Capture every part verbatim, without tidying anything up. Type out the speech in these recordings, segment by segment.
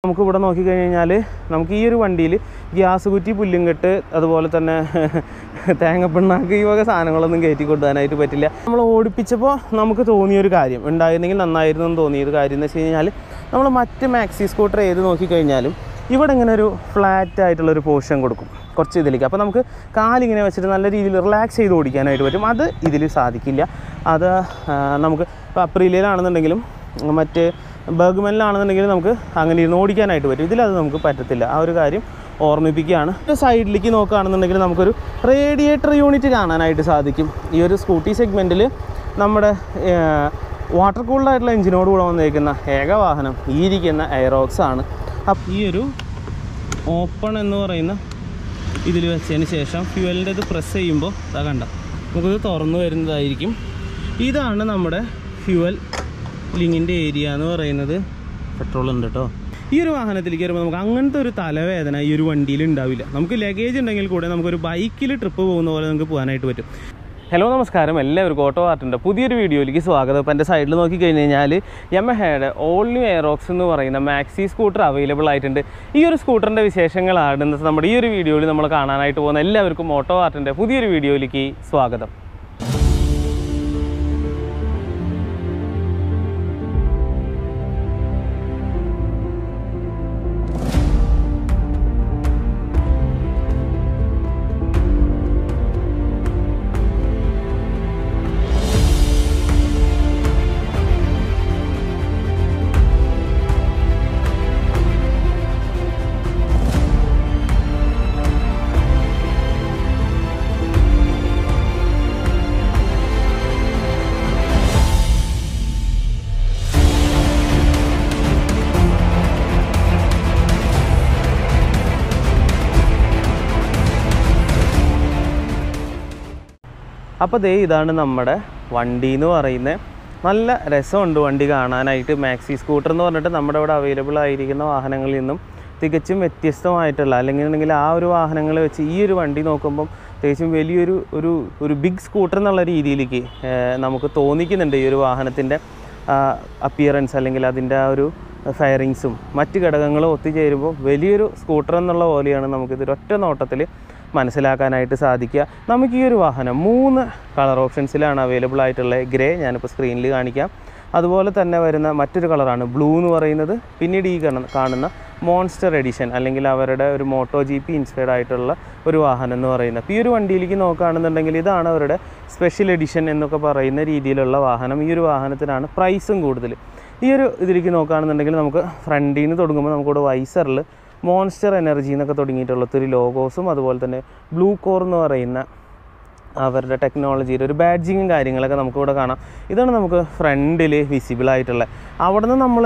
നമുക്ക് ഇവിടെ നോക്കിക്കഴിഞ്ഞാൽ നമുക്ക് ഈ ഒരു വണ്ടിയിൽ ഗ്യാസ് കുറ്റി, പുല്ലുംകെട്ട്, അതുപോലെ തന്നെ തേങ്ങപ്പിണ്ണാക്ക് ഈ വക സാധനങ്ങളൊന്നും കയറ്റി കൊണ്ടുപോകാനായിട്ട് പറ്റില്ല. നമ്മൾ ഓടിപ്പിച്ചപ്പോൾ നമുക്ക് തോന്നിയൊരു കാര്യം ഉണ്ടായിരുന്നെങ്കിൽ നന്നായിരുന്നു എന്ന് തോന്നിയൊരു കാര്യം എന്ന് വെച്ച് കഴിഞ്ഞാൽ നമ്മൾ മറ്റ് മാക്സി സ്കൂട്ടർ ഏത് നോക്കിക്കഴിഞ്ഞാലും ഇവിടെ ഇങ്ങനെ ഒരു ഫ്ലാറ്റ് ആയിട്ടുള്ളൊരു പോർഷൻ കൊടുക്കും കുറച്ച് ഇതിലേക്ക്. അപ്പോൾ നമുക്ക് കാലിങ്ങനെ വെച്ചിട്ട് നല്ല രീതിയിൽ റിലാക്സ് ചെയ്ത് ഓടിക്കാനായിട്ട് പറ്റും. അത് ഇതിൽ സാധിക്കില്ല. അത് നമുക്ക് ഇപ്പോൾ അപ്രീലിയയിലാണെന്നുണ്ടെങ്കിലും മറ്റ് ബർഗ്മാനിലാണെന്നുണ്ടെങ്കിലും നമുക്ക് അങ്ങനെ ഇരുന്ന് ഓടിക്കാനായിട്ട് പറ്റും. ഇതിലത് നമുക്ക് പറ്റത്തില്ല. ആ ഒരു കാര്യം ഓർമ്മിപ്പിക്കുകയാണ്. സൈഡിലേക്ക് നോക്കുകയാണെന്നുണ്ടെങ്കിൽ നമുക്കൊരു റേഡിയേറ്റർ യൂണിറ്റ് കാണാനായിട്ട് സാധിക്കും. ഈ ഒരു സ്കൂട്ടി സെഗ്മെൻറ്റിൽ നമ്മുടെ വാട്ടർ കൂൾഡായിട്ടുള്ള എഞ്ചിനോട് കൂടെ വന്നിരിക്കുന്ന ഏക വാഹനം ഈ ഇരിക്കുന്ന എയറോക്സ് ആണ്. അപ്പം ഈ ഒരു ഓപ്പൺ എന്ന് പറയുന്ന ഇതിൽ വെച്ചതിന് ശേഷം ഫ്യൂവലിൻ്റെ ഇത് പ്രസ് ചെയ്യുമ്പോൾ അതാ കണ്ട നമുക്കിത് തുറന്നു വരുന്നതായിരിക്കും. ഇതാണ് നമ്മുടെ ഫ്യൂവൽ ലിങ്ങിൻ്റെ ഏരിയ എന്ന് പറയുന്നത്. പെട്രോൾ ഉണ്ട് കേട്ടോ. ഈ ഒരു വാഹനത്തിലേക്ക് വരുമ്പോൾ നമുക്ക് അങ്ങനത്തെ ഒരു തലവേദന ഈ ഒരു വണ്ടിയിൽ ഉണ്ടാവില്ല. നമുക്ക് ലഗേജ് ഉണ്ടെങ്കിൽ കൂടെ നമുക്കൊരു ബൈക്കിൽ ട്രിപ്പ് പോകുന്ന പോലെ നമുക്ക് പോകാനായിട്ട് പറ്റും. ഹലോ നമസ്കാരം, എല്ലാവർക്കും ഓട്ടോ ആർട്ടിൻ്റെ പുതിയൊരു വീഡിയോയിലേക്ക് സ്വാഗതം. ഇപ്പോൾ എൻ്റെ സൈഡിൽ നോക്കിക്കഴിഞ്ഞ് കഴിഞ്ഞാൽ യമഹയുടെ ഓൾ ന്യൂ എയറോക്സ് എന്ന് പറയുന്ന മാക്സി സ്കൂട്ടർ അവൈലബിൾ ആയിട്ടുണ്ട്. ഈ ഒരു സ്കൂട്ടറിൻ്റെ വിശേഷങ്ങളാണ് ഇന്നത്തെ നമ്മുടെ ഈ ഒരു വീഡിയോയിൽ നമ്മൾ കാണാനായിട്ട് പോകുന്ന എല്ലാവർക്കും ഓട്ടോ ആർട്ടിൻ്റെ പുതിയൊരു വീഡിയോയിലേക്ക് സ്വാഗതം. അപ്പോൾ ദേ ഇതാണ് നമ്മുടെ വണ്ടി എന്ന് പറയുന്നത്. നല്ല രസമുണ്ട് വണ്ടി കാണാനായിട്ട്. മാക്സി സ്കൂട്ടർ എന്ന് പറഞ്ഞിട്ട് നമ്മുടെ ഇവിടെ അവൈലബിൾ ആയിരിക്കുന്ന വാഹനങ്ങളിൽ നിന്നും തികച്ചും വ്യത്യസ്തമായിട്ടുള്ള അല്ലെങ്കിൽ ആ ഒരു വാഹനങ്ങൾ വെച്ച് ഈ ഒരു വണ്ടി നോക്കുമ്പം തികച്ചും വലിയൊരു ഒരു ഒരു ബിഗ് സ്കൂട്ടർ എന്നുള്ള രീതിയിലേക്ക് നമുക്ക് തോന്നിക്കുന്നുണ്ട്. ഈ ഒരു വാഹനത്തിൻ്റെ അപ്പിയറൻസ് അല്ലെങ്കിൽ അതിൻ്റെ ആ ഒരു ഫയറിങ്സും മറ്റ് ഘടകങ്ങളും ഒത്തുചേരുമ്പോൾ വലിയൊരു സ്കൂട്ടർ എന്നുള്ള പോലെയാണ് നമുക്കിതൊരൊറ്റ നോട്ടത്തിൽ മനസ്സിലാക്കാനായിട്ട് സാധിക്കുക. നമുക്ക് ഈ ഒരു വാഹനം മൂന്ന് കളർ ഓപ്ഷൻസിലാണ് അവൈലബിൾ ആയിട്ടുള്ളത്. ഗ്രേ ഞാനിപ്പോൾ സ്ക്രീനിൽ കാണിക്കാം. അതുപോലെ തന്നെ വരുന്ന മറ്റൊരു കളറാണ് ബ്ലൂ എന്ന് പറയുന്നത്. പിന്നീട് ഈ കാണുന്ന മോൺസ്റ്റർ എഡിഷൻ അല്ലെങ്കിൽ അവരുടെ ഒരു മോട്ടോ ജി പി ഇൻസ്പയർഡ് ആയിട്ടുള്ള ഒരു വാഹനം എന്ന് പറയുന്നത്. അപ്പോൾ ഈ ഒരു വണ്ടിയിലേക്ക് നോക്കുകയാണെന്നുണ്ടെങ്കിൽ ഇതാണ് അവരുടെ സ്പെഷ്യൽ എഡിഷൻ എന്നൊക്കെ പറയുന്ന രീതിയിലുള്ള വാഹനം. ഈ ഒരു വാഹനത്തിനാണ് പ്രൈസും കൂടുതൽ. ഈ ഒരു ഇതിലേക്ക് നോക്കുകയാണെന്നുണ്ടെങ്കിൽ നമുക്ക് ഫ്രണ്ടിൽ നിന്ന് തുടങ്ങുമ്പോൾ നമുക്കിവിടെ വൈസറിൽ മോൺസ്റ്റർ എനർജി എന്നൊക്കെ തുടങ്ങിയിട്ടുള്ള ഒത്തിരി ലോഗോസും അതുപോലെ തന്നെ ബ്ലൂ കോർ എന്ന് പറയുന്ന അവരുടെ ടെക്നോളജിയുടെ ഒരു ബാഡ്ജിങ്ങും കാര്യങ്ങളൊക്കെ നമുക്കിവിടെ കാണാം. ഇതാണ് നമുക്ക് ഫ്രണ്ടിൽ വിസിബിൾ ആയിട്ടുള്ളത്. അവിടെ നിന്ന് നമ്മൾ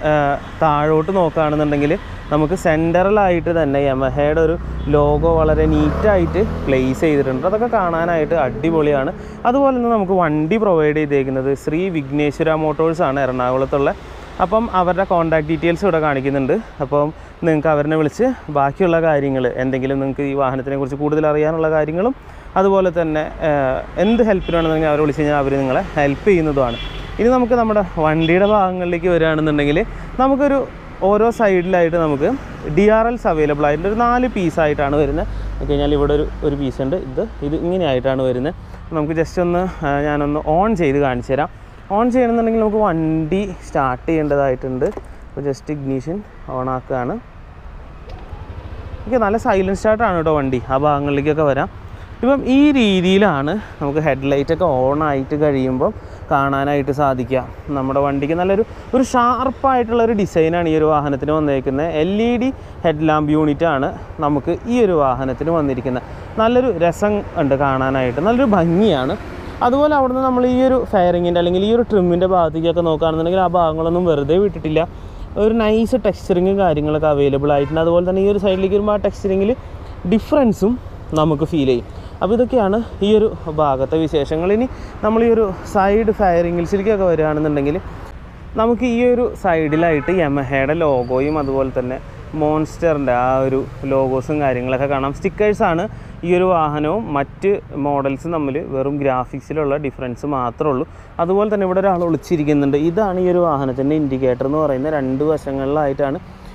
താഴോട്ട് നോക്കുകയാണെന്നുണ്ടെങ്കിൽ നമുക്ക് സെൻറ്ററിലായിട്ട് തന്നെ യമഹയുടെ ഒരു ലോഗോ വളരെ നീറ്റായിട്ട് പ്ലേസ് ചെയ്തിട്ടുണ്ട്. അതൊക്കെ കാണാനായിട്ട് അടിപൊളിയാണ്. അതുപോലെ തന്നെ നമുക്ക് വണ്ടി പ്രൊവൈഡ് ചെയ്തേക്കുന്നത് ശ്രീ വിഘ്നേശ്വര മോട്ടോഴ്സാണ് എറണാകുളത്തുള്ള. അപ്പം അവരുടെ കോൺടാക്ട് ഡീറ്റെയിൽസ് ഇവിടെ കാണിക്കുന്നുണ്ട്. അപ്പം നിങ്ങൾക്ക് അവരെ വിളിച്ച് ബാക്കിയുള്ള കാര്യങ്ങൾ എന്തെങ്കിലും നിങ്ങൾക്ക് ഈ വാഹനത്തിനെ കുറിച്ച് കൂടുതൽ അറിയാനുള്ള കാര്യങ്ങളും അതുപോലെ തന്നെ എന്ത് ഹെൽപ്പിനാണെന്നുണ്ടെങ്കിൽ അവരെ വിളിച്ച് കഴിഞ്ഞാൽ അവർ നിങ്ങളെ ഹെൽപ്പ് ചെയ്യുന്നതുമാണ്. ഇനി നമുക്ക് നമ്മുടെ വണ്ടിയുടെ ഭാഗങ്ങളിലേക്ക് വരികയാണെന്നുണ്ടെങ്കിൽ നമുക്കൊരു ഓരോ സൈഡിലായിട്ട് നമുക്ക് ഡി ആർ എൽസ് അവൈലബിൾ ആയിട്ട് ഒരു നാല് പീസായിട്ടാണ് വരുന്നത്. നോക്കി കഴിഞ്ഞാൽ ഇവിടെ ഒരു ഒരു പീസുണ്ട്. ഇത് ഇത് ഇങ്ങനെയായിട്ടാണ് വരുന്നത്. നമുക്ക് ജസ്റ്റ് ഒന്ന് ഞാനൊന്ന് ഓൺ ചെയ്ത് കാണിച്ചു തരാം. ഓൺ ചെയ്യണമെന്നുണ്ടെങ്കിൽ നമുക്ക് വണ്ടി സ്റ്റാർട്ട് ചെയ്യേണ്ടതായിട്ടുണ്ട്. അപ്പോൾ ജസ്റ്റ് ഇഗ്നീഷൻ ഓൺ ആക്കുകയാണ്. ഓക്കെ, നല്ല സൈലൻറ്റ് സ്റ്റാർട്ടാണ് കേട്ടോ വണ്ടി. ആ ഭാഗങ്ങളിലേക്കൊക്കെ വരാം. ഇപ്പം ഈ രീതിയിലാണ് നമുക്ക് ഹെഡ്ലൈറ്റൊക്കെ ഓൺ ആയിട്ട് കഴിയുമ്പം കാണാനായിട്ട് സാധിക്കുക. നമ്മുടെ വണ്ടിക്ക് നല്ലൊരു ഒരു ഷാർപ്പായിട്ടുള്ളൊരു ഡിസൈനാണ് ഈ ഒരു വാഹനത്തിന് വന്നിരിക്കുന്നത്. L E D head lamp യൂണിറ്റാണ് നമുക്ക് ഈ ഒരു വാഹനത്തിന് വന്നിരിക്കുന്നത്. നല്ലൊരു രസം ഉണ്ട് കാണാനായിട്ട്, നല്ലൊരു ഭംഗിയാണ്. അതുപോലെ അവിടുന്ന് നമ്മൾ ഈ ഒരു ഫയറിങ്ങിൻ്റെ അല്ലെങ്കിൽ ഈ ഒരു ട്രിമ്മിൻ്റെ ഭാഗത്തേക്കൊക്കെ നോക്കുകയാണെന്നുണ്ടെങ്കിൽ ആ ഭാഗങ്ങളൊന്നും വെറുതെ വിട്ടിട്ടില്ല. ഒരു നൈസ് ടെക്സ്ചറിങ്ങും കാര്യങ്ങളൊക്കെ അവൈലബിൾ ആയിട്ടുണ്ട്. അതുപോലെ തന്നെ ഈ ഒരു സൈഡിലേക്ക് വരുമ്പോൾ ആ ടെക്സ്ചറിങ്ങിൽ ഡിഫറൻസും നമുക്ക് ഫീൽ ചെയ്യും. അപ്പോൾ ഇതൊക്കെയാണ് ഈ ഒരു ഭാഗത്തെ വിശേഷങ്ങൾ. ഇനി നമ്മൾ ഈ ഒരു സൈഡ് ഫയറിങ്ങിൽസിലേക്കൊക്കെ വരികയാണെന്നുണ്ടെങ്കിൽ നമുക്ക് ഈ ഒരു സൈഡിലായിട്ട് യമഹയുടെ ലോഗോയും അതുപോലെ തന്നെ മോൺസ്റ്ററിൻ്റെ ആ ഒരു ലോഗോസും കാര്യങ്ങളൊക്കെ കാണാം. സ്റ്റിക്കേഴ്സാണ് ഈ ഒരു വാഹനവും മറ്റ് മോഡൽസും തമ്മിൽ വെറും ഗ്രാഫിക്സിലുള്ള ഡിഫറൻസ് മാത്രമേ ഉള്ളൂ. അതുപോലെ തന്നെ ഇവിടെ ഒരാൾ ഒളിച്ചിരിക്കുന്നുണ്ട്. ഇതാണ് ഈ ഒരു വാഹനത്തിൻ്റെ ഇൻഡിക്കേറ്റർ എന്ന് പറയുന്നത്. രണ്ട് വശങ്ങളിലായിട്ടാണ്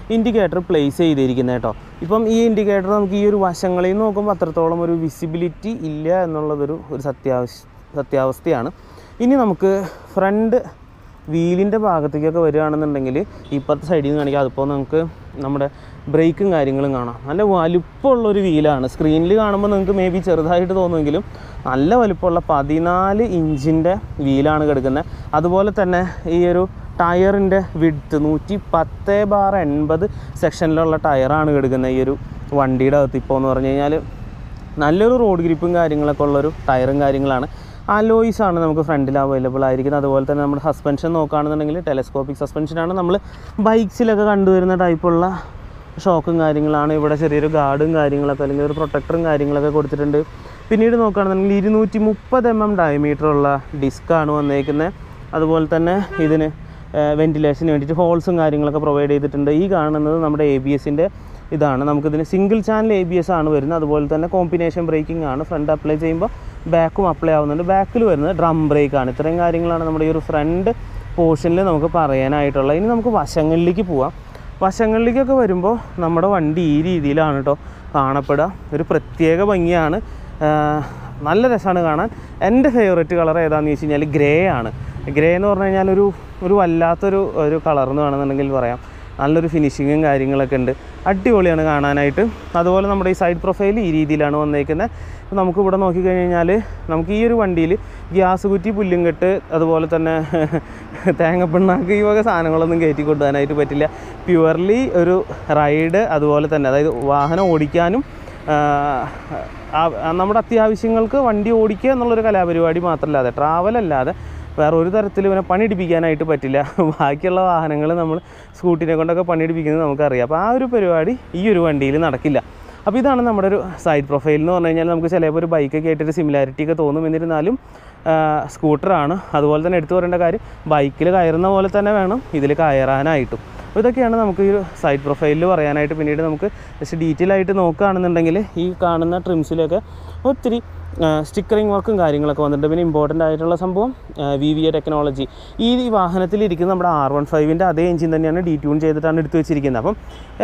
ഇൻഡിക്കേറ്റർ പ്ലേസ് ചെയ്തിരിക്കുന്നത് കേട്ടോ. ഇപ്പം ഈ ഇൻഡിക്കേറ്റർ നമുക്ക് ഈ ഒരു വശങ്ങളിൽ നിന്ന് നോക്കുമ്പോൾ അത്രത്തോളം ഒരു വിസിബിലിറ്റി ഇല്ല എന്നുള്ളതൊരു ഒരു സത്യാവസ്ഥ സത്യാവസ്ഥയാണ്. ഇനി നമുക്ക് ഫ്രണ്ട് വീലിൻ്റെ ഭാഗത്തേക്കൊക്കെ വരികയാണെന്നുണ്ടെങ്കിൽ ഇപ്പുറത്തെ സൈഡിൽ നിന്ന് കാണിക്കാം. അതിപ്പോൾ നമുക്ക് നമ്മുടെ ബ്രേക്കും കാര്യങ്ങളും കാണാം. നല്ല വലുപ്പമുള്ളൊരു വീലാണ്. സ്ക്രീനിൽ കാണുമ്പോൾ നിങ്ങൾക്ക് മേ ബി ചെറുതായിട്ട് തോന്നുമെങ്കിലും നല്ല വലുപ്പമുള്ള പതിനാല് ഇഞ്ചിൻ്റെ വീലാണ് കിടക്കുന്നത്. അതുപോലെ തന്നെ ഈ ഒരു ടയറിൻ്റെ വിഡ്ത്ത് നൂറ്റി പത്ത് ബാർ എൺപത് സെക്ഷനിലുള്ള ടയറാണ് കിടക്കുന്നത് ഈ ഒരു വണ്ടിയുടെ അകത്ത്. ഇപ്പോൾ എന്ന് പറഞ്ഞു കഴിഞ്ഞാൽ നല്ലൊരു റോഡ് ഗ്രിപ്പും കാര്യങ്ങളൊക്കെ ഉള്ളൊരു ടയറും കാര്യങ്ങളാണ്. അലോയ്സ് ആണ് നമുക്ക് ഫ്രണ്ടിൽ അവൈലബിൾ ആയിരിക്കുന്നത്. അതുപോലെ തന്നെ നമ്മുടെ സസ്പെൻഷൻ നോക്കുകയാണെന്നുണ്ടെങ്കിൽ ടെലസ്കോപ്പിക് സസ്പെൻഷനാണ്. നമ്മൾ ബൈക്സിലൊക്കെ കണ്ടുവരുന്ന ടൈപ്പുള്ള ഷോക്കും കാര്യങ്ങളാണ്. ഇവിടെ ചെറിയൊരു ഗാർഡും കാര്യങ്ങളൊക്കെ അല്ലെങ്കിൽ ഒരു പ്രൊട്ടക്ടറും കാര്യങ്ങളൊക്കെ കൊടുത്തിട്ടുണ്ട്. പിന്നീട് നോക്കുകയാണെന്നുണ്ടെങ്കിൽ ഇരുന്നൂറ്റി മുപ്പത് എം എം ഡയമീറ്ററുള്ള ഡിസ്ക്കാണ് വന്നേക്കുന്നത്. അതുപോലെ തന്നെ ഇതിന് വെൻറ്റിലേഷന് വേണ്ടിയിട്ട് ഹോൾസും കാര്യങ്ങളൊക്കെ പ്രൊവൈഡ് ചെയ്തിട്ടുണ്ട്. ഈ കാണുന്നത് നമ്മുടെ എ ബി എസിൻ്റെ ഇതാണ്. നമുക്കിതിന് single channel A B S ആണ് വരുന്നത്. അതുപോലെ തന്നെ കോമ്പിനേഷൻ ബ്രേക്കിംഗ് ആണ്. ഫ്രണ്ട് അപ്ലൈ ചെയ്യുമ്പോൾ ബാക്കും അപ്ലൈ ആവുന്നുണ്ട്. ബാക്കിൽ വരുന്നത് ഡ്രം ബ്രേക്കാണ്. ഇത്രയും കാര്യങ്ങളാണ് നമ്മുടെ ഈ ഒരു ഫ്രണ്ട് പോർഷനിൽ നമുക്ക് പറയാനായിട്ടുള്ളത്. ഇനി നമുക്ക് വശങ്ങളിലേക്ക് പോവാം. വശങ്ങളിലേക്കൊക്കെ വരുമ്പോൾ നമ്മുടെ വണ്ടി ഈ രീതിയിലാണ് കേട്ടോ കാണപ്പെടുക. ഒരു പ്രത്യേക ഭംഗിയാണ്, നല്ല രസമാണ് കാണാൻ. എൻ്റെ ഫേവറേറ്റ് കളർ ഏതാണെന്ന് ചോദിച്ചു കഴിഞ്ഞാൽ ഗ്രേ ആണ്. ഗ്രേ എന്ന് പറഞ്ഞു കഴിഞ്ഞാൽ ഒരു ഒരു വല്ലാത്തൊരു ഒരു കളർ എന്ന് വേണമെന്നുണ്ടെങ്കിൽ പറയാം. നല്ലൊരു ഫിനിഷിങ്ങും കാര്യങ്ങളൊക്കെ ഉണ്ട്, അടിപൊളിയാണ് കാണാനായിട്ട്. അതുപോലെ നമ്മുടെ ഈ സൈഡ് പ്രൊഫൈൽ ഈ രീതിയിലാണ് വന്നേക്കുന്നത്. അപ്പോൾ നമുക്കിവിടെ നോക്കിക്കഴിഞ്ഞാൽ നമുക്ക് ഈ ഒരു വണ്ടിയിൽ ഗ്യാസ് കുറ്റി, പുല്ലുംകെട്ട്, അതുപോലെ തന്നെ തേങ്ങപ്പിണ്ണാക്ക് ഈ വക സാധനങ്ങളൊന്നും കയറ്റി കൊണ്ടുപോകാനായിട്ട് പറ്റില്ല. പ്യുവർലി ഒരു റൈഡ്, അതുപോലെ തന്നെ അതായത് വാഹനം ഓടിക്കാനും നമ്മുടെ അത്യാവശ്യങ്ങൾക്ക് വണ്ടി ഓടിക്കുക എന്നുള്ളൊരു കലാപരിപാടി മാത്രമല്ലാതെ ട്രാവലല്ലാതെ വേറെ ഒരു തരത്തിലും ഇവനെ പണിയെടുപ്പിക്കാനായിട്ട് പറ്റില്ല. ബാക്കിയുള്ള വാഹനങ്ങൾ നമ്മൾ സ്കൂട്ടിനെ കൊണ്ടൊക്കെ പണിയെടുപ്പിക്കുന്നത് നമുക്കറിയാം. അപ്പോൾ ആ ഒരു പരിപാടി ഈ ഒരു വണ്ടിയിൽ നടക്കില്ല. അപ്പോൾ ഇതാണ് നമ്മുടെ ഒരു സൈഡ് പ്രൊഫൈൽ എന്ന് പറഞ്ഞു കഴിഞ്ഞാൽ നമുക്ക് ചിലപ്പോൾ ഒരു ബൈക്കൊക്കെ ആയിട്ടൊരു സിമിലാരിറ്റി ഒക്കെ തോന്നും. എന്നിരുന്നാലും സ്കൂട്ടറാണ്. അതുപോലെ തന്നെ എടുത്തു പറയേണ്ട കാര്യം ബൈക്കിൽ കയറുന്ന പോലെ തന്നെ വേണം ഇതിൽ കയറാനായിട്ടും. അപ്പോൾ ഇതൊക്കെയാണ് നമുക്ക് ഈ ഒരു സൈഡ് പ്രൊഫൈലിൽ പറയാനായിട്ട്. പിന്നീട് നമുക്ക് ജസ്റ്റ് ഡീറ്റെയിൽ ആയിട്ട് നോക്കുകയാണെന്നുണ്ടെങ്കിൽ ഈ കാണുന്ന ട്രിംസിലൊക്കെ ഒത്തിരി സ്റ്റിക്കറിങ് വർക്കും കാര്യങ്ങളൊക്കെ വന്നിട്ടുണ്ട്. പിന്നെ ഇമ്പോർട്ടൻ്റ് ആയിട്ടുള്ള സംഭവം വി വി എ ടെക്നോളജി. ഈ വാഹനത്തിലിരിക്കുന്ന നമ്മുടെ ആർ വൺ ഫൈവിൻ്റെ അതേ എഞ്ചിൻ തന്നെയാണ് ഡീറ്റ്യൂൺ ചെയ്തിട്ടാണ് എടുത്തു വെച്ചിരിക്കുന്നത്. അപ്പം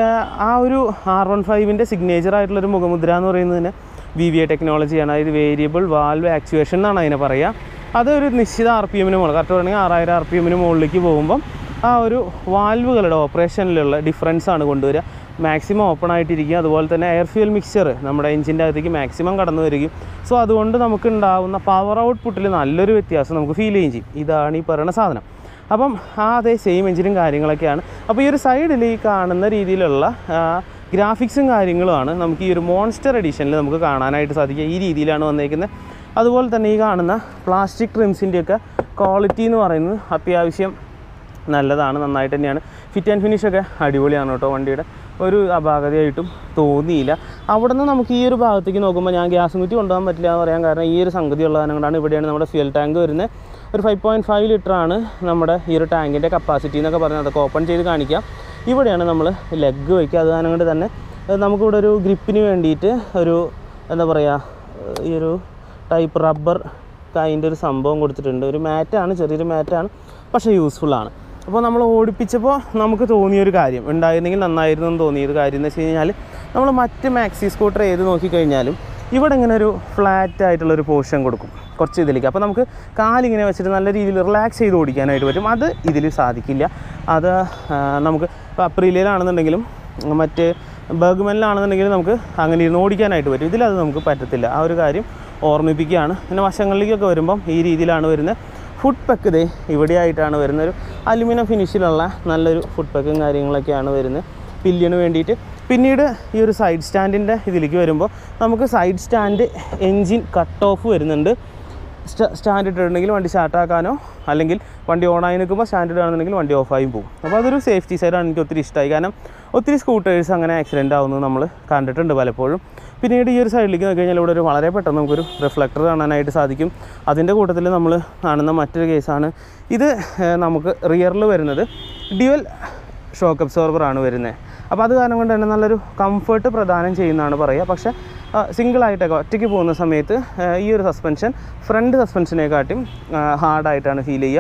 ആ ഒരു ആർ വൺ ഫൈവിൻ്റെ സിഗ്നേച്ചർ ആയിട്ടുള്ളൊരു മുഖമുദ്ര എന്ന് പറയുന്നത് തന്നെ വി വി എ ടെക്നോളജിയാണ്. അതായത് വേരിയബിൾ വാൽവ് ആക്ച്വേഷൻ എന്നാണ് അതിനെ പറയുക. അതൊരു നിശ്ചിത ആർ പി എമ്മിന് മുകളിൽ, കറക്റ്റ് പറയുകയാണെങ്കിൽ ആറായിരം ആർ പി എമ്മിന് മുകളിലേക്ക് പോകുമ്പം ആ ഒരു വാൽവുകളുടെ ഓപ്പറേഷനിലുള്ള ഡിഫറൻസ് ആണ് കൊണ്ടുവരിക. മാക്സിമം ഓപ്പൺ ആയിട്ടിരിക്കും. അതുപോലെ തന്നെ എയർ ഫ്യൂൽ മിക്സ്ചർ നമ്മുടെ എഞ്ചിൻ്റെ അകത്തേക്ക് മാക്സിമം കടന്നു വരികയും സോ അതുകൊണ്ട് നമുക്ക് ഉണ്ടാകുന്ന പവർ ഔട്ട്പുട്ടിൽ നല്ലൊരു വ്യത്യാസം നമുക്ക് ഫീൽ ചെയ്യുകയും ചെയ്യും. ഇതാണ് ഈ പറയുന്ന സാധനം. അപ്പം ആ അതേ സെയിം എഞ്ചിനും കാര്യങ്ങളൊക്കെയാണ്. അപ്പോൾ ഈ ഒരു സൈഡിൽ ഈ കാണുന്ന രീതിയിലുള്ള ഗ്രാഫിക്സും കാര്യങ്ങളുമാണ് നമുക്ക് ഈ ഒരു മോൺസ്റ്റർ എഡിഷനിൽ നമുക്ക് കാണാനായിട്ട് സാധിക്കുക. ഈ രീതിയിലാണ് വന്നേക്കുന്നത്. അതുപോലെ തന്നെ ഈ കാണുന്ന പ്ലാസ്റ്റിക് ട്രിംസിൻ്റെയൊക്കെ ക്വാളിറ്റി എന്ന് പറയുന്നത് അത്യാവശ്യം നല്ലതാണ്, നന്നായിട്ട് തന്നെയാണ്. ഫിറ്റ് ആൻഡ് ഫിനിഷൊക്കെ അടിപൊളിയാണ് കേട്ടോ. വണ്ടിയുടെ ഒരു അപാകതയായിട്ടും തോന്നിയില്ല. അവിടെ നിന്ന് നമുക്ക് ഈ ഒരു ഭാഗത്തേക്ക് നോക്കുമ്പോൾ ഞാൻ ഗ്യാസ് കുറ്റി കൊണ്ടുപോകാൻ പറ്റില്ല എന്ന് പറയാൻ കാരണം ഈ ഒരു സംഗതി ഉള്ള കാരണം കൊണ്ടാണ്. ഇവിടെയാണ് നമ്മുടെ ഫ്യൂൽ ടാങ്ക് വരുന്നത്. ഒരു ഫൈവ് പോയിൻറ്റ് ഫൈവ് ലിറ്ററാണ് നമ്മുടെ ഈ ഒരു ടാങ്കിൻ്റെ കപ്പാസിറ്റി എന്നൊക്കെ പറഞ്ഞാൽ അതൊക്കെ ഓപ്പൺ ചെയ്ത് കാണിക്കാം. ഇവിടെയാണ് നമ്മൾ ലെഗ് വയ്ക്കുക. അത് കാരണം കൊണ്ട് തന്നെ നമുക്കിവിടെ ഒരു ഗ്രിപ്പിന് വേണ്ടിയിട്ട് ഒരു എന്താ പറയുക ഈ ഒരു ടൈപ്പ് റബ്ബർ കൈൻ്റെ ഒരു സംഭവം കൊടുത്തിട്ടുണ്ട്. ഒരു മാറ്റാണ്, ചെറിയൊരു മാറ്റാണ്, പക്ഷേ യൂസ്ഫുള്ളാണ്. അപ്പോൾ നമ്മൾ ഓടിപ്പിച്ചപ്പോൾ നമുക്ക് തോന്നിയൊരു കാര്യം ഉണ്ടായിരുന്നെങ്കിൽ നന്നായിരുന്നു എന്ന് തോന്നിയൊരു കാര്യം എന്ന് വെച്ച് കഴിഞ്ഞാൽ നമ്മൾ മറ്റ് മാക്സി സ്കൂട്ടർ ഏത് നോക്കിക്കഴിഞ്ഞാലും ഇവിടെ ഇങ്ങനെ ഒരു ഫ്ലാറ്റ് ആയിട്ടുള്ളൊരു പോർഷൻ കൊടുക്കും കുറച്ച് ഇതിലേക്ക്. അപ്പോൾ നമുക്ക് കാലിങ്ങനെ വെച്ചിട്ട് നല്ല രീതിയിൽ റിലാക്സ് ചെയ്ത് ഓടിക്കാനായിട്ട് പറ്റും. അത് ഇതിൽ സാധിക്കില്ല. അത് നമുക്ക് ഇപ്പോൾ അപ്രീലിയയിലാണെന്നുണ്ടെങ്കിലും മറ്റ് ബർഗ്മാനിലാണെന്നുണ്ടെങ്കിലും നമുക്ക് അങ്ങനെ ഇരുന്ന് ഓടിക്കാനായിട്ട് പറ്റും. ഇതിലത് നമുക്ക് പറ്റത്തില്ല. ആ ഒരു കാര്യം ഓർമ്മിപ്പിക്കുകയാണ്. പിന്നെ വശങ്ങളിലേക്കൊക്കെ വരുമ്പം ഈ രീതിയിലാണ് വരുന്നത്. ഫുഡ് പെക്ക് ഇതേ ഇവിടെയായിട്ടാണ് വരുന്നത്. ഒരു അലുമിനിയം ഫിനിഷിലുള്ള നല്ലൊരു ഫുഡ് പെക്കും കാര്യങ്ങളൊക്കെയാണ് വരുന്നത് പില്ലിന് വേണ്ടിയിട്ട്. പിന്നീട് ഈ ഒരു സൈഡ് സ്റ്റാൻഡിൻ്റെ ഇതിലേക്ക് വരുമ്പോൾ നമുക്ക് side stand engine cut off വരുന്നുണ്ട്. സ്റ്റാൻഡ് ഇട്ടിട്ടുണ്ടെങ്കിൽ വണ്ടി സ്റ്റാർട്ടാക്കാനോ അല്ലെങ്കിൽ വണ്ടി ഓണായി നിൽക്കുമ്പോൾ സ്റ്റാൻഡ് ഇടുകയാണെന്നുണ്ടെങ്കിൽ വണ്ടി ഓഫായും പോകും. അപ്പോൾ അതൊരു സേഫ്റ്റി സൈഡാണ് എനിക്ക് ഒത്തിരി ഇഷ്ടമായി. കാരണം ഒത്തിരി സ്കൂട്ടേഴ്സ് അങ്ങനെ ആക്സിഡൻ്റ് ആവുന്നത് നമ്മൾ കണ്ടിട്ടുണ്ട് പലപ്പോഴും. പിന്നീട് ഈ ഒരു സൈഡിലേക്ക് നോക്കി കഴിഞ്ഞാൽ ഇവിടെ ഒരു വളരെ പെട്ടെന്ന് നമുക്കൊരു റിഫ്ലക്ടർ കാണാനായിട്ട് സാധിക്കും. അതിൻ്റെ കൂട്ടത്തിൽ നമ്മൾ കാണുന്ന മറ്റൊരു കേസാണ് ഇത്. നമുക്ക് റിയറിൽ വരുന്നത് ഡ്യുവൽ ഷോക്ക് അബ്സോർബറാണ് വരുന്നത്. അപ്പോൾ അത് കാരണം കൊണ്ട് തന്നെ നല്ലൊരു കംഫർട്ട് പ്രദാനം ചെയ്യുന്നതാണ് പറയുക. പക്ഷേ സിംഗിളായിട്ടൊക്കെ ഒറ്റയ്ക്ക് പോകുന്ന സമയത്ത് ഈ ഒരു സസ്പെൻഷൻ ഫ്രണ്ട് സസ്പെൻഷനെക്കാട്ടും ഹാർഡായിട്ടാണ് ഫീൽ ചെയ്യുക.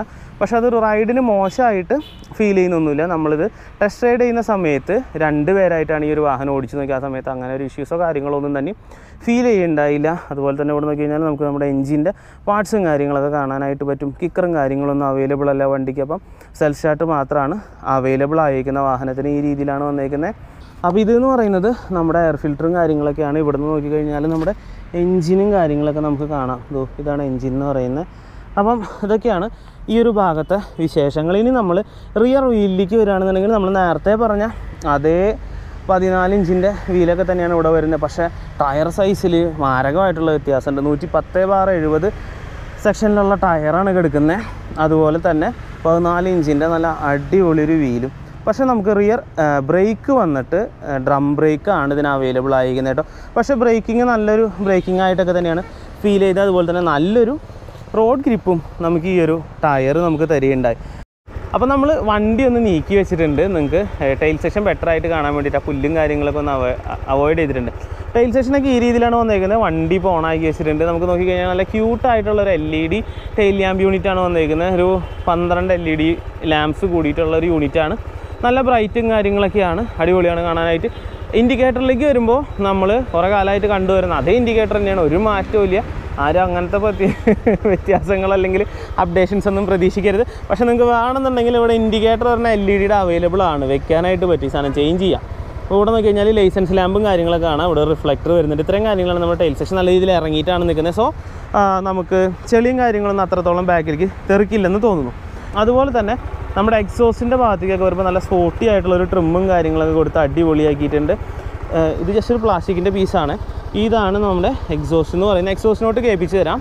പക്ഷേ അതൊരു റൈഡിന് മോശമായിട്ട് ഫീൽ ചെയ്യുന്നൊന്നുമില്ല. നമ്മളിത് ടെസ്റ്റ് റൈഡ് ചെയ്യുന്ന സമയത്ത് രണ്ട് പേരായിട്ടാണ് ഈ ഒരു വാഹനം ഓടിച്ച് നോക്കി. ആ സമയത്ത് അങ്ങനെ ഒരു ഇഷ്യൂസോ കാര്യങ്ങളോ ഒന്നും തന്നെ ഫീൽ ചെയ്യുന്നുണ്ടായില്ല. അതുപോലെ തന്നെ ഇവിടെ നോക്കി കഴിഞ്ഞാൽ നമുക്ക് നമ്മുടെ എഞ്ചിൻ്റെ പാർട്സും കാര്യങ്ങളൊക്കെ കാണാനായിട്ട് പറ്റും. കിക്കറും കാര്യങ്ങളൊന്നും അവൈലബിൾ അല്ല വണ്ടിക്ക്. അപ്പം സെൽഫ് സ്റ്റാർട്ട് മാത്രമാണ് അവൈലബിൾ ആയിരിക്കുന്ന വാഹനത്തിന്. ഈ രീതിയിലാണ് വന്നേക്കുന്നത്. അപ്പോൾ ഇതെന്ന് പറയുന്നത് നമ്മുടെ എയർ ഫിൽറ്ററും കാര്യങ്ങളൊക്കെയാണ്. ഇവിടെ നിന്ന് നോക്കിക്കഴിഞ്ഞാൽ നമ്മുടെ എൻജിനും കാര്യങ്ങളൊക്കെ നമുക്ക് കാണാം. ഇതോ ഇതാണ് എൻജിൻ എന്ന് പറയുന്നത്. അപ്പം ഇതൊക്കെയാണ് ഈ ഒരു ഭാഗത്തെ വിശേഷങ്ങൾ. ഇനി നമ്മൾ റിയർ വീലിലേക്ക് വരികയാണെന്നുണ്ടെങ്കിൽ നമ്മൾ നേരത്തെ പറഞ്ഞ അതേ പതിനാല് ഇഞ്ചിൻ്റെ വീലൊക്കെ തന്നെയാണ് ഇവിടെ വരുന്നത്. പക്ഷേ ടയർ സൈസിൽ മാരകമായിട്ടുള്ള വ്യത്യാസമുണ്ട്. നൂറ്റി പത്ത് ബാർ എഴുപത് സെക്ഷനിലുള്ള ടയറാണ് കിടക്കുന്നത്. അതുപോലെ തന്നെ പതിനാല് ഇഞ്ചിൻ്റെ നല്ല അടിപൊളി ഒരു വീലും. പക്ഷേ നമുക്ക് റിയർ ബ്രേക്ക് വന്നിട്ട് ഡ്രം ബ്രേക്കാണ് ഇതിന് അവൈലബിൾ ആയിരിക്കുന്നത് കേട്ടോ. പക്ഷേ ബ്രേക്കിങ് നല്ലൊരു ബ്രേക്കിംഗ് ആയിട്ടൊക്കെ തന്നെയാണ് ഫീൽ ചെയ്തത്. അതുപോലെ തന്നെ നല്ലൊരു റോഡ് ഗ്രിപ്പും നമുക്ക് ഈ ഒരു ടയർ നമുക്ക് തരികയുണ്ടായി. അപ്പോൾ നമ്മൾ വണ്ടി ഒന്ന് നീക്കി വെച്ചിട്ടുണ്ട്. നിങ്ങൾക്ക് ടൈൽ സെക്ഷൻ ബെറ്റർ ആയിട്ട് കാണാൻ വേണ്ടിയിട്ട് ആ പുല്ലും കാര്യങ്ങളൊക്കെ ഒന്ന് അവ അവോയ്ഡ് ചെയ്തിട്ടുണ്ട്. ടൈൽ സെക്ഷനൊക്കെ ഈ രീതിയിലാണ് വന്നേക്കുന്നത്. വണ്ടി ഇപ്പോൾ ഓണാക്കി വെച്ചിട്ടുണ്ട്. നമുക്ക് നോക്കിക്കഴിഞ്ഞാൽ നല്ല ക്യൂട്ടായിട്ടുള്ളൊരു L E D tail lamp യൂണിറ്റാണ് വന്നേക്കുന്നത്. ഒരു പന്ത്രണ്ട് എൽ ഇ ഡി ലാംപ്സ് കൂടിയിട്ടുള്ളൊരു യൂണിറ്റാണ്. നല്ല ബ്രൈറ്റും കാര്യങ്ങളൊക്കെയാണ്. അടിപൊളിയാണ് കാണാനായിട്ട്. ഇൻഡിക്കേറ്ററിലേക്ക് വരുമ്പോൾ നമ്മൾ കുറേ കാലമായിട്ട് കണ്ടുവരുന്ന അതേ ഇൻഡിക്കേറ്റർ തന്നെയാണ്. ഒരു മാറ്റവും ഇല്ല. ആരും അങ്ങനത്തെ പറ്റി വ്യത്യാസങ്ങൾ അല്ലെങ്കിൽ അപ്ഡേഷൻസ് ഒന്നും പ്രതീക്ഷിക്കരുത്. പക്ഷേ നിങ്ങൾക്ക് വേണമെന്നുണ്ടെങ്കിൽ ഇവിടെ ഇൻഡിക്കേറ്റർ പറഞ്ഞ എൽ ഇ ഡിയുടെ അവൈലബിൾ ആണ്. വെക്കാനായിട്ട് പറ്റി സാധനം ചേഞ്ച് ചെയ്യാം. അപ്പോൾ ഇവിടെ നോക്കി കഴിഞ്ഞാൽ ലൈസൻസ് ലാമ്പും കാര്യങ്ങളൊക്കെ കാണാം. ഇവിടെ റിഫ്ലക്ടർ വരുന്നുണ്ട്. ഇത്രയും കാര്യങ്ങളാണ് നമ്മുടെ ടൈൽ സെക്ഷൻ നല്ല രീതിയിൽ ഇറങ്ങിയിട്ടാണ് നിൽക്കുന്നത്. സോ നമുക്ക് ചെളിയും കാര്യങ്ങളൊന്നും അത്രത്തോളം ബാക്കിലേക്ക് തെറിക്കില്ലെന്ന് തോന്നുന്നു. അതുപോലെ തന്നെ നമ്മുടെ എക്സോസിൻ്റെ ഭാഗത്തേക്കൊക്കെ വരുമ്പോൾ നല്ല സ്പോർട്ടി ആയിട്ടുള്ളൊരു ട്രിമ്മും കാര്യങ്ങളൊക്കെ കൊടുത്ത് അടിപൊളിയാക്കിയിട്ടുണ്ട്. ഇത് ജസ്റ്റ് ഒരു പ്ലാസ്റ്റിക്കിൻ്റെ പീസാണ്. ഇതാണ് നമ്മുടെ എക്സോസ്റ്റ് എന്ന് പറയുന്നത്. എക്സോസ്റ്റിനോട്ട് കേൾപ്പിച്ച് തരാം.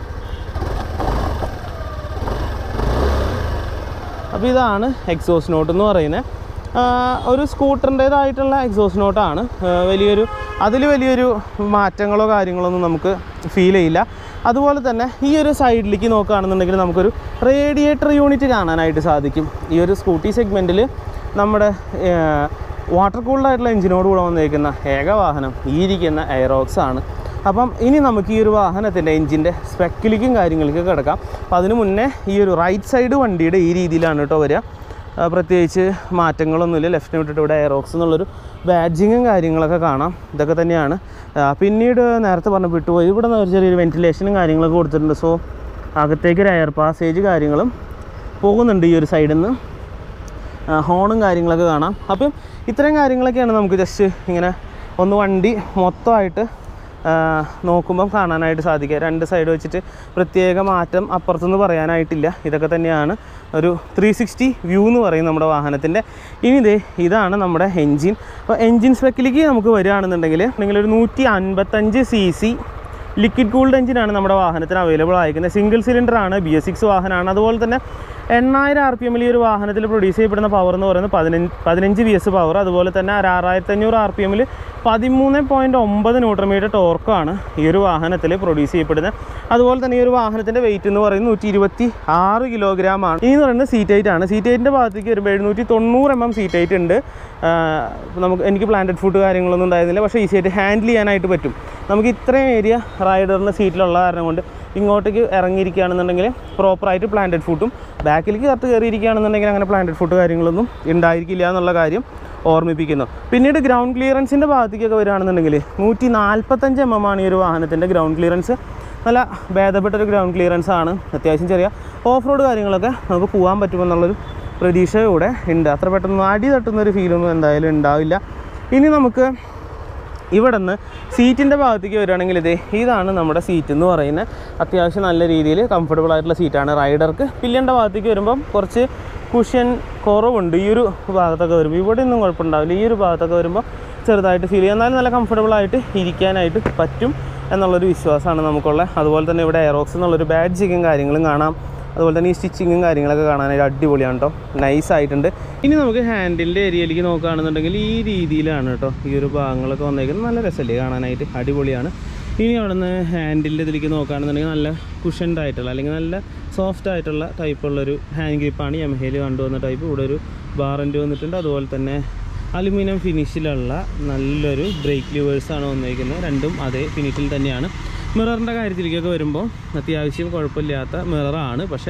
അപ്പോൾ ഇതാണ് എക്സോസ്റ്റ് നോട്ട് എന്ന് പറയുന്നത്. ഒരു സ്കൂട്ടറിൻ്റേതായിട്ടുള്ള എക്സോസ്റ്റ് നോട്ടാണ്. വലിയൊരു അതിൽ വലിയൊരു മാറ്റങ്ങളോ കാര്യങ്ങളോ ഒന്നും നമുക്ക് ഫീൽ ചെയ്യില്ല. അതുപോലെ തന്നെ ഈ ഒരു സൈഡിലേക്ക് നോക്കുകയാണെന്നുണ്ടെങ്കിൽ നമുക്കൊരു റേഡിയേറ്റർ യൂണിറ്റ് കാണാനായിട്ട് സാധിക്കും. ഈ ഒരു സ്കൂട്ടി സെഗ്മെൻറ്റിൽ നമ്മുടെ വാട്ടർ കൂൾഡായിട്ടുള്ള എഞ്ചിനോട് കൂടെ വന്നിരിക്കുന്ന ഏക വാഹനം ഈ ഇരിക്കുന്ന എയറോക്സ് ആണ്. അപ്പം ഇനി നമുക്ക് ഈ ഒരു വാഹനത്തിൻ്റെ എഞ്ചിൻ്റെ സ്പെക്കിലേക്കും കാര്യങ്ങളിലേക്കും കിടക്കാം. അപ്പോൾ അതിന് മുന്നേ ഈ ഒരു റൈറ്റ് സൈഡ് വണ്ടിയുടെ ഈ രീതിയിലാണ് കേട്ടോ വരിക. പ്രത്യേകിച്ച് മാറ്റങ്ങളൊന്നുമില്ല. ലെഫ്റ്റിന് വിട്ടിട്ട് ഇവിടെ എയറോക്സ് എന്നുള്ളൊരു ബാഡ്ജിങ്ങും കാര്യങ്ങളൊക്കെ കാണാം. ഇതൊക്കെ തന്നെയാണ്. പിന്നീട് നേരത്തെ പറഞ്ഞ വിട്ടുപോയി ഇവിടെ നിന്ന് ഒരു ചെറിയൊരു വെൻറ്റിലേഷനും കാര്യങ്ങളൊക്കെ കൊടുത്തിട്ടുണ്ട്. സോ അകത്തേക്കൊരു എയർ പാസേജ് കാര്യങ്ങളും പോകുന്നുണ്ട് ഈ ഒരു സൈഡിൽ നിന്ന്. ഹോണും കാര്യങ്ങളൊക്കെ കാണാം. അപ്പം ഇത്രയും കാര്യങ്ങളൊക്കെയാണ് നമുക്ക് ജസ്റ്റ് ഇങ്ങനെ ഒന്ന് വണ്ടി മൊത്തമായിട്ട് നോക്കുമ്പം കാണാനായിട്ട് സാധിക്കുക. രണ്ട് സൈഡ് വെച്ചിട്ട് പ്രത്യേക മാറ്റം അപ്പുറത്തുനിന്ന് പറയാനായിട്ടില്ല. ഇതൊക്കെ തന്നെയാണ് ഒരു ത്രീ സിക്സ്റ്റി വ്യൂ എന്ന് പറയും നമ്മുടെ വാഹനത്തിൻ്റെ. ഇനി ഇതേ ഇതാണ് നമ്മുടെ എൻജിൻ. അപ്പോൾ എൻജിൻ സ്പെക്കിലേക്ക് നമുക്ക് വരികയാണെന്നുണ്ടെങ്കിൽ നിങ്ങൾ ഒരു നൂറ്റി അൻപത്തഞ്ച് സി സി ലിക്വിഡ് കൂൾഡ് എഞ്ചിനാണ് നമ്മുടെ വാഹനത്തിന് അവൈലബിൾ ആയിരിക്കുന്നത്. സിംഗിൾ സിലിണ്ടറാണ്. ബി എസ് സിക്സ് വാഹനമാണ്. അതുപോലെ തന്നെ എണ്ണായിരം ആർ പി എമ്മിൽ ഈ ഒരു വാഹനത്തിൽ പ്രൊഡ്യൂസ് ചെയ്യപ്പെടുന്ന പവർ എന്ന് പറയുന്നത് പതിനഞ്ച് പതിനഞ്ച് ബി എസ് പവർ. അതുപോലെ തന്നെ ഒരു ആറായിരത്തി അഞ്ഞൂറ് ആർ പി എമ്മിൽ പതിമൂന്ന് പോയിൻറ്റ് ഒമ്പത് ന്യൂട്രൺ മീറ്റർ ടോർക്കാണ് ഈ ഒരു വാഹനത്തിൽ പ്രൊഡ്യൂസ് ചെയ്യപ്പെടുന്നത്. അതുപോലെ തന്നെ ഈ ഒരു വാഹനത്തിൻ്റെ വെയിറ്റ് എന്ന് പറയുന്നത് നൂറ്റി ഇരുപത്തി ആറ് കിലോഗ്രാം ആണ്. ഈ എന്ന് പറയുന്നത് സീറ്റ് ഹൈറ്റ് ആണ്. സീറ്റ് ഹൈറ്റിൻ്റെ ഭാഗത്തേക്ക് വരുമ്പോൾ എഴുന്നൂറ്റി തൊണ്ണൂറ് എം എം സീറ്റ് ഹൈറ്റ് ഉണ്ട്. നമുക്ക് എനിക്ക് പ്ലാന്റഡ് ഫുഡ് കാര്യങ്ങളൊന്നും ഉണ്ടായിരുന്നില്ല. പക്ഷേ ഈസി ആയിട്ട് ഹാൻഡിൽ ചെയ്യാനായിട്ട് പറ്റും. നമുക്ക് ഇത്രയും ഏരിയ റൈഡറിന് സീറ്റിലുള്ള കാരണം കൊണ്ട് ഇങ്ങോട്ടേക്ക് ഇറങ്ങിയിരിക്കുകയാണെന്നുണ്ടെങ്കിൽ പ്രോപ്പറായിട്ട് പ്ലാന്റഡ് ഫുഡും ബാക്കിലേക്ക് കറക്റ്റ് കയറിയിരിക്കുകയാണെന്നുണ്ടെങ്കിൽ അങ്ങനെ പ്ലാന്റഡ് ഫുഡ് കാര്യങ്ങളൊന്നും ഉണ്ടായിരിക്കില്ല എന്നുള്ള കാര്യം ഓർമ്മിപ്പിക്കുന്നു. പിന്നീട് ഗ്രൗണ്ട് ക്ലിയറൻസിൻ്റെ ഭാഗത്തേക്കൊക്കെ വരികയാണെന്നുണ്ടെങ്കിൽ നൂറ്റി നാൽപ്പത്തഞ്ച് എം എം ആണ് ഈ ഒരു വാഹനത്തിൻ്റെ ഗ്രൗണ്ട് ക്ലിയറൻസ്. നല്ല ഭേദപ്പെട്ടൊരു ഗ്രൗണ്ട് ക്ലിയറൻസ് ആണ്. അത്യാവശ്യം ചെറിയ ഓഫ് റോഡ് കാര്യങ്ങളൊക്കെ നമുക്ക് പോകാൻ പറ്റുമെന്നുള്ളൊരു പ്രതീക്ഷയോടെ ഉണ്ട്. അത്ര പെട്ടെന്ന് അടി തട്ടുന്നൊരു ഫീലൊന്നും എന്തായാലും ഉണ്ടാവില്ല. ഇനി നമുക്ക് ഇവിടെ നിന്ന് സീറ്റിൻ്റെ ഭാഗത്തേക്ക് വരികയാണെങ്കിൽ ഇതേ ഇതാണ് നമ്മുടെ സീറ്റ് എന്ന് പറയുന്നത്. അത്യാവശ്യം നല്ല രീതിയിൽ കംഫർട്ടബിൾ ആയിട്ടുള്ള സീറ്റാണ് റൈഡർക്ക്. പില്ലിൻ്റെ ഭാഗത്തേക്ക് വരുമ്പം കുറച്ച് കുഷ്യൻ കുറവുണ്ട് ഈ ഒരു ഭാഗത്തൊക്കെ വരുമ്പോൾ. ഇവിടെ ഒന്നും കുഴപ്പമുണ്ടാവില്ല. ഈ ഒരു ഭാഗത്തൊക്കെ വരുമ്പോൾ ചെറുതായിട്ട് ഫീൽ ചെയ്യാം. എന്നാലും നല്ല കംഫർട്ടബിളായിട്ട് ഇരിക്കാനായിട്ട് പറ്റും എന്നുള്ളൊരു വിശ്വാസമാണ് നമുക്കുള്ളത്. അതുപോലെ തന്നെ ഇവിടെ എയറോക്സ് എന്നുള്ളൊരു ബാഡ്ജിങ്ങും കാര്യങ്ങളും കാണാം. അതുപോലെ തന്നെ ഈ സ്റ്റിച്ചിങ്ങും കാര്യങ്ങളൊക്കെ കാണാനായിട്ട് അടിപൊളിയാണ് കേട്ടോ. നൈസായിട്ടുണ്ട്. ഇനി നമുക്ക് ഹാൻഡിലിൻ്റെ ഏരിയയിലേക്ക് നോക്കുകയാണെന്നുണ്ടെങ്കിൽ ഈ രീതിയിലാണ് കേട്ടോ ഈ ഒരു ഭാഗങ്ങളൊക്കെ വന്നേക്കുന്നത്. നല്ല രസമല്ലേ കാണാനായിട്ട്, അടിപൊളിയാണ്. ഇനി അവിടെ നിന്ന് ഹാൻഡിലിൻ്റെ ഇതിലേക്ക് നോക്കുകയാണെന്നുണ്ടെങ്കിൽ നല്ല കുഷൻഡ് ആയിട്ടുള്ള അല്ലെങ്കിൽ നല്ല സോഫ്റ്റ് ആയിട്ടുള്ള ടൈപ്പുള്ളൊരു ഹാൻഡ് ഗ്രിപ്പാണ് യമഹയിൽ കണ്ടുവന്ന ടൈപ്പ്. ഇവിടെ ഒരു ബാറൻറ്റ് വന്നിട്ടുണ്ട്. അതുപോലെ തന്നെ അലുമിനിയം ഫിനിഷിലുള്ള നല്ലൊരു ബ്രേക്ക് ലിവേഴ്സാണ് വന്നിരിക്കുന്നത്. രണ്ടും അതേ ഫിനിഷിൽ തന്നെയാണ്. മിററിൻ്റെ കാര്യത്തിലേക്കൊക്കെ വരുമ്പോൾ അത്യാവശ്യം കുഴപ്പമില്ലാത്ത മിററാണ്. പക്ഷേ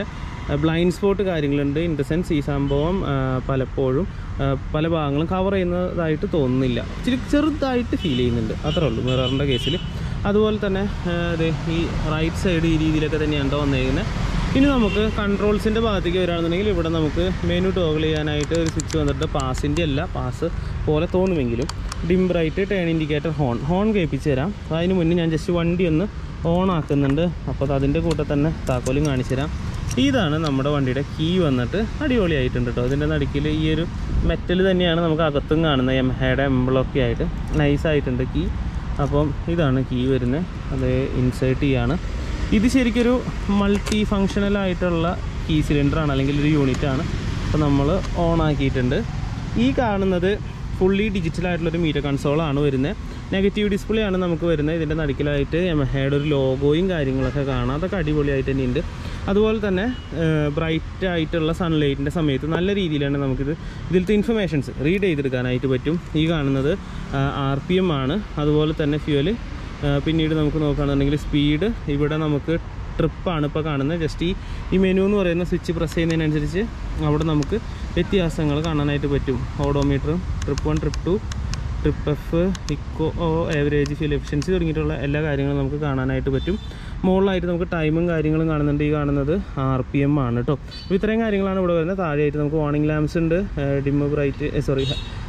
ബ്ലൈൻഡ് സ്പോട്ട് കാര്യങ്ങളുണ്ട്. ഇൻ ദ സെൻസ് ഈ സംഭവം പലപ്പോഴും പല ഭാഗങ്ങളും കവർ ചെയ്യുന്നതായിട്ട് തോന്നുന്നില്ല, ഇച്ചിരി ചെറുതായിട്ട് ഫീൽ ചെയ്യുന്നുണ്ട്, അത്രേ ഉള്ളൂ മിററിൻ്റെ കേസിൽ. അതുപോലെ തന്നെ ഇത് ഈ റൈറ്റ് സൈഡ് ഈ രീതിയിലൊക്കെ തന്നെയാണ് വന്നിരിക്കുന്നത്. ഇനി നമുക്ക് കൺട്രോൾസിൻ്റെ ഭാഗത്തേക്ക് വരികയാണെന്നുണ്ടെങ്കിൽ ഇവിടെ നമുക്ക് മെനു ടോഗിൾ ചെയ്യാനായിട്ട് ഒരു സ്വിച്ച് വന്നിട്ട് പാസിൻ്റെ അല്ല, പാസ് പോലെ തോന്നുമെങ്കിലും dim bright, turn indicator, horn horn കേൾപ്പിച്ച് തരാം. അതിന് മുന്നേ ഞാൻ ജസ്റ്റ് വണ്ടി ഒന്ന് ഓൺ ആക്കുന്നുണ്ട്. അപ്പോൾ അതിൻ്റെ കൂടെ തന്നെ താക്കോലും കാണിച്ചു തരാം. ഇതാണ് നമ്മുടെ വണ്ടിയുടെ കീ വന്നിട്ട് അടിപൊളിയായിട്ടുണ്ട് കേട്ടോ. ഇതിൻ്റെ നടുക്കിൽ ഈ ഒരു മെറ്റൽ തന്നെയാണ് നമുക്ക് അകത്തും കാണുന്നത്, യമഹയുടെ എംബ്ലൊക്കെ ആയിട്ട് നൈസായിട്ടുണ്ട് കീ. അപ്പം ഇതാണ് കീ വരുന്നത്, അത് ഇൻസേർട്ട് ചെയ്യാണ്. ഇത് ശരിക്കൊരു മൾട്ടി ഫങ്ഷണലായിട്ടുള്ള കീ സിലിണ്ടറാണ്, അല്ലെങ്കിൽ ഒരു യൂണിറ്റാണ്. അപ്പോൾ നമ്മൾ ഓൺ ആക്കിയിട്ടുണ്ട്. ഈ കാണുന്നത് ഫുള്ളി ഡിജിറ്റലായിട്ടുള്ളൊരു മീറ്റർ കൺസോളാണ് വരുന്നത്. നെഗറ്റീവ് ഡിസ്പ്ലേ ആണ് നമുക്ക് വരുന്നത്. ഇതിൻ്റെ നടുക്കിലായിട്ട് യമഹയുടെ ഒരു ലോഗോയും കാര്യങ്ങളൊക്കെ കാണാം, അതൊക്കെ അടിപൊളിയായിട്ട് തന്നെയുണ്ട്. അതുപോലെ തന്നെ ബ്രൈറ്റ് ആയിട്ടുള്ള സൺലൈറ്റിൻ്റെ സമയത്ത് നല്ല രീതിയിലാണ് നമുക്കിത് ഇതിലത്തെ ഇൻഫർമേഷൻസ് റീഡ് ചെയ്തെടുക്കാനായിട്ട് പറ്റും. ഈ കാണുന്നത് ആർ പി എം ആണ്, അതുപോലെ തന്നെ ഫ്യൂവൽ. പിന്നീട് നമുക്ക് നോക്കുകയാണെന്നുണ്ടെങ്കിൽ സ്പീഡ്, ഇവിടെ നമുക്ക് ട്രിപ്പാണ് ഇപ്പോൾ കാണുന്നത്. ജസ്റ്റ് ഈ ഈ മെനു എന്ന് പറയുന്ന സ്വിച്ച് പ്രസ് ചെയ്യുന്നതിനനുസരിച്ച് അവിടെ നമുക്ക് വ്യത്യാസങ്ങൾ കാണാനായിട്ട് പറ്റും. Odometer, trip one, trip two, trip F, eco, average, fuel efficiency തുടങ്ങിയിട്ടുള്ള എല്ലാ കാര്യങ്ങളും നമുക്ക് കാണാനായിട്ട് പറ്റും. മുകളിലായിട്ട് നമുക്ക് ടൈമും കാര്യങ്ങളും കാണുന്നുണ്ട്. ഈ കാണുന്നത് ആർ പി എം ആണ് കേട്ടോ. അപ്പോൾ ഇത്രയും കാര്യങ്ങളാണ് ഇവിടെ വരുന്നത്. താഴെയായിട്ട് നമുക്ക് വാർണിംഗ് ലാംപ്സ് ഉണ്ട്, ഡിം ബ്രൈറ്റ് സോറി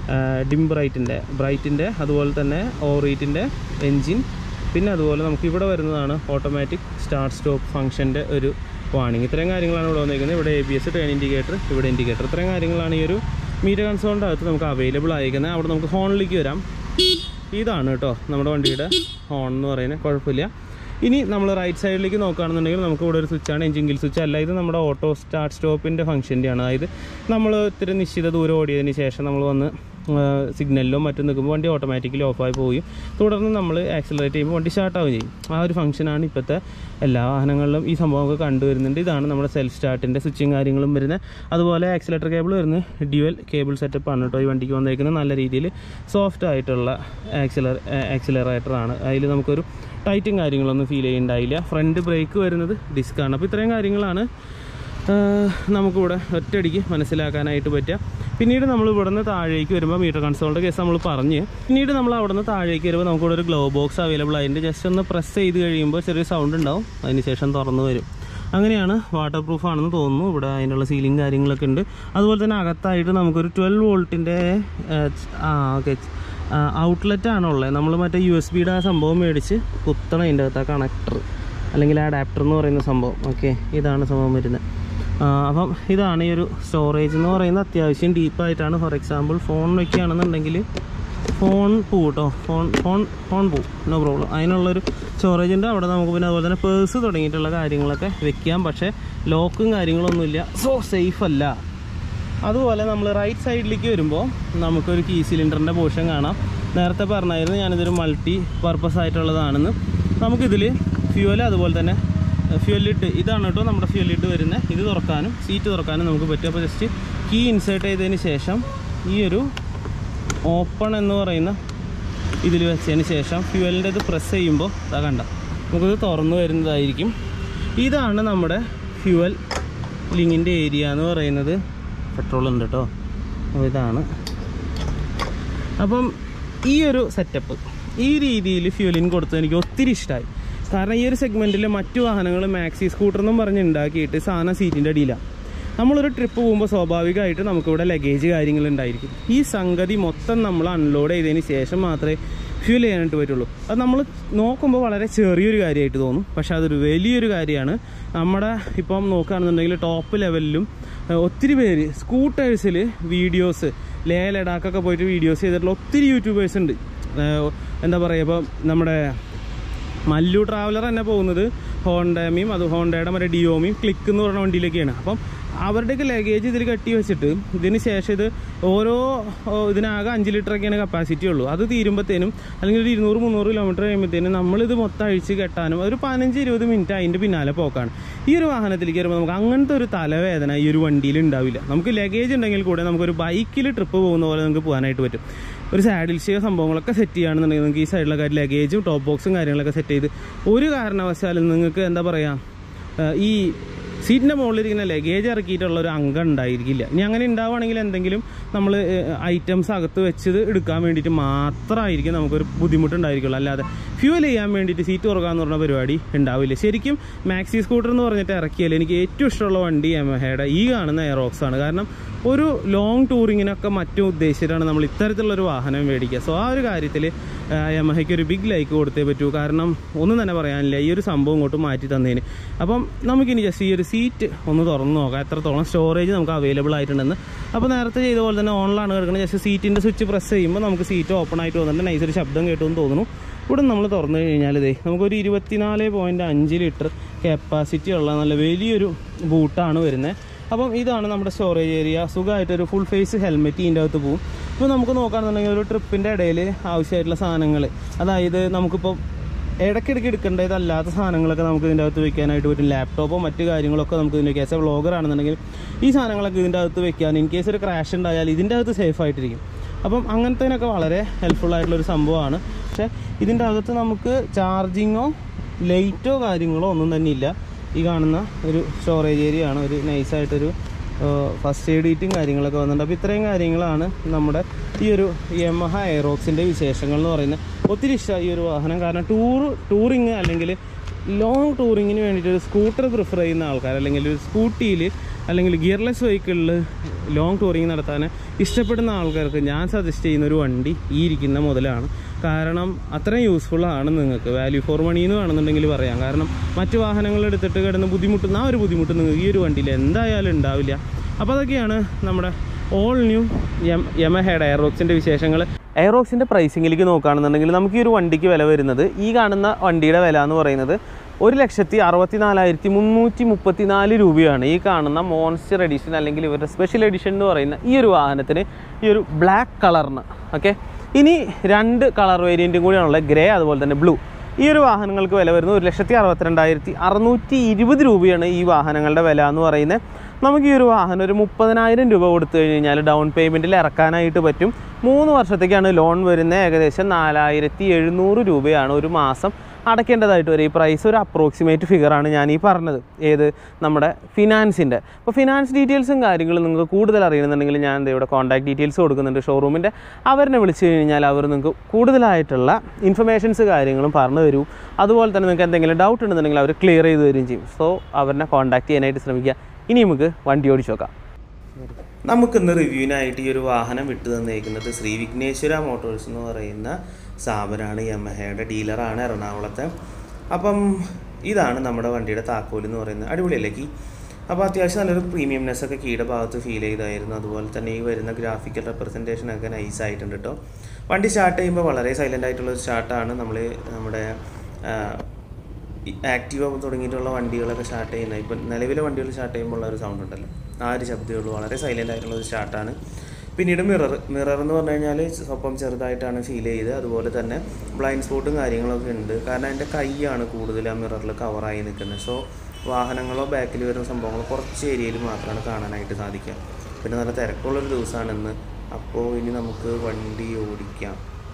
ഡിം ബ്രൈറ്റിൻ്റെ ബ്രൈറ്റിൻ്റെ അതുപോലെ തന്നെ ഓറീറ്റിൻ്റെ എൻജിൻ. പിന്നെ അതുപോലെ നമുക്ക് ഇവിടെ വരുന്നതാണ് ഓട്ടോമാറ്റിക് സ്റ്റാർട്ട് സ്റ്റോപ്പ് ഫംഗ്ഷൻ്റെ ഒരു വാർണിംഗ്. ഇത്രയും കാര്യങ്ങളാണ് ഇവിടെ വന്നിരിക്കുന്നത്. ഇവിടെ A B S, turn indicator, ഇവിടെ ഇൻഡിക്കേറ്റർ. ഇത്രയും കാര്യങ്ങളാണ് ഈ ഒരു മീറ്റർ കൺസോളിൻ്റെ അകത്ത് നമുക്ക് അവൈലബിൾ ആയിരിക്കുന്നത്. അവിടെ നമുക്ക് ഹോണിലേക്ക് വരാം. ഇതാണ് കേട്ടോ നമ്മുടെ വണ്ടിയുടെ ഹോൺ എന്ന് പറയുന്നത്, കുഴപ്പമില്ല. ഇനി നമ്മൾ റൈറ്റ് സൈഡിലേക്ക് നോക്കുകയാണെന്നുണ്ടെങ്കിൽ നമുക്ക് ഇവിടെ ഒരു സ്വിച്ചാണ്, എഞ്ചിൻ കിൽ സ്വിച്ച് അല്ല. ഇത് നമ്മുടെ ഓട്ടോ സ്റ്റാർട്ട് സ്റ്റോപ്പിൻ്റെ ഫംഗ്ഷൻ്റെയാണ്. അതായത് നമ്മൾ ഇത്തിരി നിശ്ചിത ദൂരം ഓടിയതിന് ശേഷം നമ്മൾ വന്ന് സിഗ്നലിലോ മറ്റും നിൽക്കുമ്പോൾ വണ്ടി ഓട്ടോമാറ്റിക്കലി ഓഫായി പോവുകയും തുടർന്ന് നമ്മൾ ആക്സിലറേറ്റ് ചെയ്യുമ്പോൾ വണ്ടി സ്റ്റാർട്ടാവുകയും ചെയ്യും. ആ ഒരു ഫംഗ്ഷനാണ് ഇപ്പോഴത്തെ എല്ലാ വാഹനങ്ങളിലും ഈ സംഭവമൊക്കെ കണ്ടുവരുന്നുണ്ട്. ഇതാണ് നമ്മുടെ സെൽഫ് സ്റ്റാർട്ടിൻ്റെ സ്വിച്ചും കാര്യങ്ങളും വരുന്നത്. അതുപോലെ ആക്സിലേറ്റർ കേബിൾ വരുന്നത് ഡ്യുവൽ കേബിൾ സെറ്റപ്പാണ് കേട്ടോ ഈ വണ്ടിക്ക് വന്നിരിക്കുന്നത്. നല്ല രീതിയിൽ സോഫ്റ്റ് ആയിട്ടുള്ള ആക്സിലർ ആക്സിലറേറ്ററാണ്. അതിൽ നമുക്കൊരു ടൈറ്റും കാര്യങ്ങളൊന്നും ഫീൽ ചെയ്യുന്നുണ്ടായില്ല. ഫ്രണ്ട് ബ്രേക്ക് വരുന്നത് ഡിസ്ക്കാണ്. അപ്പോൾ ഇത്രയും കാര്യങ്ങളാണ് നമുക്കിവിടെ ഒറ്റയടിക്ക് മനസ്സിലാക്കാനായിട്ട് പറ്റുക. പിന്നീട് നമ്മൾ ഇവിടെ നിന്ന് താഴേക്ക് വരുമ്പോൾ മീറ്റർ കൺസോളിൻ്റെ കേസ് നമ്മൾ പറഞ്ഞ് പിന്നീട് നമ്മൾ അവിടെ നിന്ന് താഴേക്ക് വരുമ്പോൾ നമുക്കിവിടെ ഒരു ഗ്ലോ ബോക്സ് അവൈലബിൾ ആയിട്ട് ജസ്റ്റ് ഒന്ന് പ്രസ് ചെയ്ത് കഴിയുമ്പോൾ ചെറിയൊരു സൗണ്ട് ഉണ്ടാവും, അതിന് ശേഷം തുറന്നു വരും. അങ്ങനെയാണ്, വാട്ടർ പ്രൂഫ് ആണെന്ന് തോന്നുന്നു. ഇവിടെ അതിനുള്ള സീലിംഗ് കാര്യങ്ങളൊക്കെ ഉണ്ട്. അതുപോലെ തന്നെ അകത്തായിട്ട് നമുക്കൊരു ട്വൽവ് വോൾട്ടിൻ്റെ ആ ഓക്കെ ഔട്ട്ലെറ്റ് ആണുള്ളത്. നമ്മൾ മറ്റേ യു എസ് ബിയുടെ ആ സംഭവം മേടിച്ച് കുത്തണം അതിൻ്റെ അകത്ത്, ആ കണക്ടർ അല്ലെങ്കിൽ അഡാപ്റ്റർ എന്ന് പറയുന്ന സംഭവം. ഓക്കെ, ഇതാണ് സംഭവം വരുന്നത്. അപ്പം ഇതാണ് ഈ ഒരു സ്റ്റോറേജ് എന്ന് പറയുന്നത്. അത്യാവശ്യം ഡീപ്പായിട്ടാണ്. ഫോർ എക്സാമ്പിൾ ഫോൺ വയ്ക്കുകയാണെന്നുണ്ടെങ്കിൽ ഫോൺ പോവും കേട്ടോ, ഫോൺ ഫോൺ ഫോൺ പോവും, നോ പ്രോബ്ലം. അതിനുള്ളൊരു സ്റ്റോറേജ് ഉണ്ട് അവിടെ. നമുക്ക് പിന്നെ അതുപോലെ തന്നെ പേഴ്സ് തുടങ്ങിയിട്ടുള്ള കാര്യങ്ങളൊക്കെ വെക്കാം. പക്ഷേ ലോക്കും കാര്യങ്ങളൊന്നുമില്ല, സോ സേഫ് അല്ല. അതുപോലെ നമ്മൾ റൈറ്റ് സൈഡിലേക്ക് വരുമ്പോൾ നമുക്കൊരു കീ സിലിണ്ടറിൻ്റെ പോർഷൻ കാണാം. നേരത്തെ പറഞ്ഞായിരുന്നു ഞാനിതൊരു മൾട്ടി പർപ്പസ് ആയിട്ടുള്ളതാണെന്ന്. നമുക്കിതിൽ ഫ്യൂവൽ അതുപോലെ തന്നെ ഫ്യൂവൽ ലിഡ്, ഇതാണ് കേട്ടോ നമ്മുടെ ഫ്യൂവൽ ലിഡ് വരുന്നത്. ഇത് തുറക്കാനും സീറ്റ് തുറക്കാനും നമുക്ക് പറ്റും. അപ്പോൾ ജസ്റ്റ് കീ ഇൻസേർട്ട് ചെയ്തതിന് ശേഷം ഈ ഒരു ഓപ്പൺ എന്ന് പറയുന്ന ഇതിൽ വെച്ചതിന് ശേഷം ഫ്യൂവലിൻ്റെ ഇത് പ്രസ് ചെയ്യുമ്പോൾ അതാ കണ്ട നമുക്കിത് തുറന്നു വരുന്നതായിരിക്കും. ഇതാണ് നമ്മുടെ ഫ്യൂവൽ ലിങ്ങിൻ്റെ ഏരിയ എന്ന് പറയുന്നത്. പെട്രോൾ ഉണ്ട് കേട്ടോ. അപ്പോൾ ഇതാണ്. അപ്പം ഈ ഒരു സെറ്റപ്പ് ഈ രീതിയിൽ ഫ്യൂവലിന് കൊടുത്തത് എനിക്ക് ഒത്തിരി ഇഷ്ടമായി. കാരണം ഈ ഒരു സെഗ്മെൻറ്റിൽ മറ്റു വാഹനങ്ങൾ മാക്സി സ്കൂട്ടർ എന്നും പറഞ്ഞ് ഉണ്ടാക്കിയിട്ട് സാധനം സീറ്റിൻ്റെ അടിയിലാണ്. നമ്മളൊരു ട്രിപ്പ് പോകുമ്പോൾ സ്വാഭാവികമായിട്ട് നമുക്കിവിടെ ലഗേജ് കാര്യങ്ങളുണ്ടായിരിക്കും. ഈ സംഗതി മൊത്തം നമ്മൾ അൺലോഡ് ചെയ്തതിന് ശേഷം മാത്രമേ ഫ്യൂൽ ചെയ്യാനായിട്ട് പറ്റുള്ളൂ. അത് നമ്മൾ നോക്കുമ്പോൾ വളരെ ചെറിയൊരു കാര്യമായിട്ട് തോന്നും, പക്ഷെ അതൊരു വലിയൊരു കാര്യമാണ്. നമ്മുടെ ഇപ്പം നോക്കുകയാണെന്നുണ്ടെങ്കിൽ ടോപ്പ് ലെവലിലും ഒത്തിരി പേര് സ്കൂട്ടേഴ്സിൽ വീഡിയോസ്, ലേ ലഡാക്കൊക്കെ പോയിട്ട് വീഡിയോസ് ചെയ്തിട്ടുള്ള ഒത്തിരി യൂട്യൂബേഴ്സ് ഉണ്ട്. എന്താ പറയുക, ഇപ്പം നമ്മുടെ മല്ലു ട്രാവലർ തന്നെ പോകുന്നത് ഹോണ്ടമയും അത് ഹോണ്ടയുടെ മറ്റേ ഡിയോമയും ക്ലിക്ക് എന്ന് പറഞ്ഞ വണ്ടിയിലൊക്കെയാണ്. അപ്പം അവരുടെയൊക്കെ ലഗേജ് ഇതിൽ കെട്ടി വെച്ചിട്ട് ഇതിന് ശേഷം ഇത് ഓരോ ഇതിനാകെ അഞ്ച് ലിറ്ററൊക്കെയാണ് കപ്പാസിറ്റി ഉള്ളൂ. അത് തീരുമ്പോഴത്തേനും അല്ലെങ്കിൽ ഒരു ഇരുന്നൂറ് മുന്നൂറ് കിലോമീറ്റർ കഴിയുമ്പോഴത്തേനും നമ്മളിത് മൊത്തം അഴിച്ച് കെട്ടാനും ഒരു പതിനഞ്ച് ഇരുപത് മിനിറ്റ് അതിൻ്റെ പിന്നാലെ പോക്കാണ്. ഈ ഒരു വാഹനത്തിലേക്ക് വരുമ്പോൾ നമുക്ക് അങ്ങനത്തെ ഒരു തലവേദന ഈ ഒരു വണ്ടിയിൽ ഉണ്ടാവില്ല. നമുക്ക് ലഗേജ് ഉണ്ടെങ്കിൽ കൂടെ നമുക്കൊരു ബൈക്കിൽ ട്രിപ്പ് പോകുന്ന പോലെ നമുക്ക് പോകാനായിട്ട് പറ്റും. ഒരു സാഡിൽ ഷെയർ സംഭവങ്ങളൊക്കെ സെറ്റ് ചെയ്യുകയാണെന്നുണ്ടെങ്കിൽ നിങ്ങൾക്ക് ഈ സൈഡിലൊക്കെ ലഗേജും ടോപ്പ് ബോക്സും കാര്യങ്ങളൊക്കെ സെറ്റ് ചെയ്ത് ഒരു കാരണവശാലും നിങ്ങൾക്ക് എന്താ പറയുക ഈ സീറ്റിൻ്റെ മുകളിലിരിക്കുന്ന ലഗേജ് ഇറക്കിയിട്ടുള്ള ഒരു അംഗം ഉണ്ടായിരിക്കില്ല. ഇനി അങ്ങനെ ഉണ്ടാവുകയാണെങ്കിൽ എന്തെങ്കിലും നമ്മൾ ഐറ്റംസ് അകത്ത് വെച്ചത് എടുക്കാൻ വേണ്ടിയിട്ട് മാത്രമായിരിക്കും നമുക്കൊരു ബുദ്ധിമുട്ടുണ്ടായിരിക്കുള്ളൂ. അല്ലാതെ ഫ്യൂവൽ ചെയ്യാൻ വേണ്ടിയിട്ട് സീറ്റ് തുറക്കാമെന്ന് പറഞ്ഞ പരിപാടി ഉണ്ടാവില്ല. ശരിക്കും മാക്സി സ്കൂട്ടർ എന്ന് പറഞ്ഞിട്ട് ഇറക്കിയാൽ എനിക്ക് ഏറ്റവും ഇഷ്ടമുള്ള വണ്ടി യമഹയുടെ ഈ കാണുന്ന എയറോക്സ് ആണ്. കാരണം ഒരു ലോങ് ടൂറിങ്ങിനൊക്കെ മറ്റും ഉദ്ദേശിച്ചിട്ടാണ് നമ്മൾ ഇത്തരത്തിലുള്ളൊരു വാഹനം മേടിക്കുക. സോ ആ ഒരു കാര്യത്തിൽ യമഹയ്ക്ക് ഒരു ബിഗ് ലൈക്ക് കൊടുത്തേ പറ്റൂ. കാരണം ഒന്നും തന്നെ പറയാനില്ല ഈ ഒരു സംഭവം ഇങ്ങോട്ട് മാറ്റി തന്നതിന്. അപ്പം നമുക്കിനി ജസ്റ്റ് ഈ ഒരു സീറ്റ് ഒന്ന് തുറന്ന് നോക്കാം എത്രത്തോളം സ്റ്റോറേജ് നമുക്ക് അവൈലബിൾ ആയിട്ടുണ്ടെന്ന്. അപ്പോൾ നേരത്തെ ചെയ്ത പോലെ തന്നെ ഓണിലാണ് കിടക്കുന്നത്. ജസ്റ്റ് സീറ്റിൻ്റെ സ്വിച്ച് പ്രസ് ചെയ്യുമ്പോൾ നമുക്ക് സീറ്റ് ഓപ്പൺ ആയിട്ട് വന്നിട്ട് നൈസൊരു ശബ്ദം കേട്ടു എന്ന് തോന്നുന്നു. ഇവിടെ നമ്മൾ തുറന്നു കഴിഞ്ഞാൽ ഇതേ നമുക്കൊരു ഇരുപത്തിനാല് പോയിൻറ്റ് അഞ്ച് ലിറ്റർ കപ്പാസിറ്റി ഉള്ള നല്ല വലിയൊരു ബൂട്ടാണ് വരുന്നത്. അപ്പം ഇതാണ് നമ്മുടെ സ്റ്റോറേജ് ഏരിയ. സുഖമായിട്ടൊരു ഫുൾ ഫേസ് ഹെൽമെറ്റ് ഇതിൻ്റെ അകത്ത് പോകും. ഇപ്പോൾ നമുക്ക് നോക്കുകയാണെന്നുണ്ടെങ്കിൽ ഒരു ട്രിപ്പിൻ്റെ ഇടയിൽ ആവശ്യമായിട്ടുള്ള സാധനങ്ങൾ, അതായത് നമുക്കിപ്പോൾ ഇടയ്ക്കിടയ്ക്ക് എടുക്കേണ്ടതല്ലാത്ത സാധനങ്ങളൊക്കെ നമുക്ക് ഇതിൻ്റെ അകത്ത് വെക്കാനായിട്ട് പറ്റും. ലാപ്ടോപ്പോ മറ്റു കാര്യങ്ങളൊക്കെ നമുക്ക് ഇതിൻ്റെ കേസ് വ്ളോഗർ ആണെന്നുണ്ടെങ്കിൽ ഈ സാധനങ്ങളൊക്കെ ഇതിൻ്റെ അകത്ത് വെക്കാൻ ഇൻ കേസ് ഒരു ക്രാഷ് ഉണ്ടായാൽ ഇതിൻ്റെ അകത്ത് സേഫ് ആയിട്ടിരിക്കും. അപ്പം അങ്ങനത്തേനൊക്കെ വളരെ ഹെൽപ്ഫുൾ ആയിട്ടുള്ളൊരു സംഭവമാണ്. പക്ഷേ ഇതിൻ്റെ അകത്ത് നമുക്ക് ചാർജിങ്ങോ ലൈറ്റോ കാര്യങ്ങളോ ഒന്നും തന്നെ ഇല്ല. ഈ കാണുന്ന ഒരു സ്റ്റോറേജ് ഏരിയ ആണ്. ഒരു നൈസായിട്ടൊരു ഫസ്റ്റ് എയ്ഡ് കിറ്റും കാര്യങ്ങളൊക്കെ വന്നിട്ടുണ്ട്. അപ്പോൾ ഇത്രയും കാര്യങ്ങളാണ് നമ്മുടെ ഈ ഒരു യമഹ എയറോക്സിൻ്റെ വിശേഷങ്ങൾ എന്ന് പറയുന്നത്. ഒത്തിരി ഇഷ്ടമായി ഈ ഒരു വാഹനം. കാരണം ടൂർ ടൂറിങ് അല്ലെങ്കിൽ ലോങ് ടൂറിങ്ങിന് വേണ്ടിയിട്ട് ഒരു സ്കൂട്ടർ പ്രിഫർ ചെയ്യുന്ന ആൾക്കാർ, അല്ലെങ്കിൽ ഒരു സ്കൂട്ടിയിൽ അല്ലെങ്കിൽ ഗിയർലെസ് വെഹിക്കിളിൽ ലോങ് ടൂറിങ് നടത്താൻ ഇഷ്ടപ്പെടുന്ന ആൾക്കാർക്ക് ഞാൻ സജസ്റ്റ് ചെയ്യുന്ന ഒരു വണ്ടി ഈ ഇരിക്കുന്ന മുതലാണ്. കാരണം അത്രയും യൂസ്ഫുള്ളാണ് നിങ്ങൾക്ക്. വാല്യൂ ഫോർ മണി എന്ന് വേണമെന്നുണ്ടെങ്കിൽ പറയാം. കാരണം മറ്റു വാഹനങ്ങൾ എടുത്തിട്ട് കിടന്ന് ബുദ്ധിമുട്ടുന്ന ആ ഒരു ബുദ്ധിമുട്ട് നിങ്ങൾക്ക് ഈ ഒരു വണ്ടിയിൽ എന്തായാലും ഉണ്ടാവില്ല. അപ്പോൾ അതൊക്കെയാണ് നമ്മുടെ ഓൾ ന്യൂ യമഹയുടെ എയറോക്സിൻ്റെ വിശേഷങ്ങൾ. എയറോക്സിൻ്റെ പ്രൈസിങ്ങിലേക്ക് നോക്കുകയാണെന്നുണ്ടെങ്കിൽ നമുക്ക് ഈ ഒരു വണ്ടിക്ക് വില വരുന്നത്, ഈ കാണുന്ന വണ്ടിയുടെ വില എന്ന് പറയുന്നത് ഒരു ലക്ഷത്തി അറുപത്തി നാലായിരത്തി മുന്നൂറ്റി മുപ്പത്തി നാല് രൂപയാണ്. ഈ കാണുന്ന മോൺസ്റ്റർ എഡിഷൻ അല്ലെങ്കിൽ ഇവരുടെ സ്പെഷ്യൽ എഡിഷൻ എന്ന് പറയുന്ന ഈ ഒരു വാഹനത്തിന്, ഈ ഒരു ബ്ലാക്ക് കളറിന്. ഓക്കെ, ഇനി രണ്ട് കളർ വേരിയൻറ്റും കൂടിയാണുള്ളത്, ഗ്രേ അതുപോലെ തന്നെ ബ്ലൂ. ഈ ഒരു വാഹനങ്ങൾക്ക് വില വരുന്നത് ഒരു ലക്ഷത്തി അറുപത്തിരണ്ടായിരത്തി അറുന്നൂറ്റി ഇരുപത് രൂപയാണ് ഈ വാഹനങ്ങളുടെ വില എന്ന് പറയുന്നത്. നമുക്ക് ഈ ഒരു വാഹനം ഒരു മുപ്പതിനായിരം രൂപ കൊടുത്തു കഴിഞ്ഞാൽ ഡൗൺ പേയ്മെൻറ്റിൽ ഇറക്കാനായിട്ട് പറ്റും. മൂന്ന് വർഷത്തേക്കാണ് ലോൺ വരുന്നത്. ഏകദേശം നാലായിരത്തി എഴുന്നൂറ് രൂപയാണ് ഒരു മാസം അടയ്ക്കേണ്ടതായിട്ട് വരും. ഈ പ്രൈസ് ഒരു അപ്രോക്സിമേറ്റ് ഫിഗറാണ് ഞാൻ ഈ പറഞ്ഞത്, ഏത് നമ്മുടെ ഫിനാൻസിൻ്റെ. അപ്പോൾ ഫിനാൻസ് ഡീറ്റെയിൽസും കാര്യങ്ങളും നിങ്ങൾക്ക് കൂടുതൽ അറിയണമെന്നുണ്ടെങ്കിൽ ഞാൻ ഇവിടെ കോൺടാക്ട് ഡീറ്റെയിൽസ് കൊടുക്കുന്നുണ്ട് ഷോറൂമിൻ്റെ. അവരെ വിളിച്ചു കഴിഞ്ഞാൽ അവർ നിങ്ങൾക്ക് കൂടുതലായിട്ടുള്ള ഇൻഫർമേഷൻസ് കാര്യങ്ങളും പറഞ്ഞു തരും. അതുപോലെ തന്നെ നിങ്ങൾക്ക് എന്തെങ്കിലും ഡൗട്ട് ഉണ്ടെന്നുണ്ടെങ്കിൽ അവർ ക്ലിയർ ചെയ്ത് തരികയും ചെയ്യും. സോ അവരെ കോൺടാക്ട് ചെയ്യാനായിട്ട് ശ്രമിക്കുക. ഇനി നമുക്ക് വണ്ടി ഓടിച്ച് നോക്കാം. നമുക്കിന്ന് റിവ്യൂവിനായിട്ട് ഈ ഒരു വാഹനം വിട്ടു തന്നേക്കുന്നത് ശ്രീ വിഘ്നേശ്വര മോട്ടോഴ്സ് എന്ന് പറയുന്ന സ്ഥാപനമാണ്. യമഹയുടെ ഡീലറാണ് എറണാകുളത്തെ. അപ്പം ഇതാണ് നമ്മുടെ വണ്ടിയുടെ താക്കോൽ എന്ന് പറയുന്നത്. അടിപൊളിയല്ലേക്ക്. അപ്പോൾ അത്യാവശ്യം നല്ലൊരു പ്രീമിയംനെസ് ഒക്കെ കീയുടെ ഭാഗത്ത് ഫീൽ ചെയ്തായിരുന്നു. അതുപോലെ തന്നെ ഈ വരുന്ന ഗ്രാഫിക്കൽ റെപ്രസെൻറ്റേഷനൊക്കെ നൈസ് ആയിട്ടുണ്ട് കേട്ടോ. വണ്ടി സ്റ്റാർട്ട് ചെയ്യുമ്പോൾ വളരെ സൈലൻ്റ് ആയിട്ടുള്ളൊരു സ്റ്റാർട്ടാണ്. നമ്മൾ നമ്മുടെ ആക്റ്റീവ തുടങ്ങിയിട്ടുള്ള വണ്ടികളൊക്കെ സ്റ്റാർട്ട് ചെയ്യുന്നത്, ഇപ്പം നിലവിലെ വണ്ടികൾ സ്റ്റാർട്ട് ചെയ്യുമ്പോൾ ഉള്ള ഒരു സൗണ്ട് ഉണ്ടല്ലോ, ആ ഒരു ശബ്ദമുള്ളൂ. വളരെ സൈലൻ്റ് ആയിട്ടുള്ളൊരു സ്റ്റാർട്ടാണ്. പിന്നീട് മിറർ മിറർ എന്ന് പറഞ്ഞു കഴിഞ്ഞാൽ സ്വപ്പം ചെറുതായിട്ടാണ് ഫീൽ ചെയ്ത്. അതുപോലെ തന്നെ ബ്ലൈൻഡ് സ്പോട്ടും കാര്യങ്ങളൊക്കെ ഉണ്ട്. കാരണം എൻ്റെ കൈയാണ് കൂടുതൽ ആ മിററിൽ കവറായി നിൽക്കുന്നത്. സോ വാഹനങ്ങളോ ബാക്കിൽ വരുന്ന സംഭവങ്ങളോ കുറച്ച് ഏരിയയിൽ മാത്രമാണ് കാണാനായിട്ട് സാധിക്കുക. പിന്നെ നല്ല തിരക്കുള്ളൊരു ദിവസമാണെന്ന്. അപ്പോൾ ഇനി നമുക്ക് വണ്ടി ഓടിക്കാം.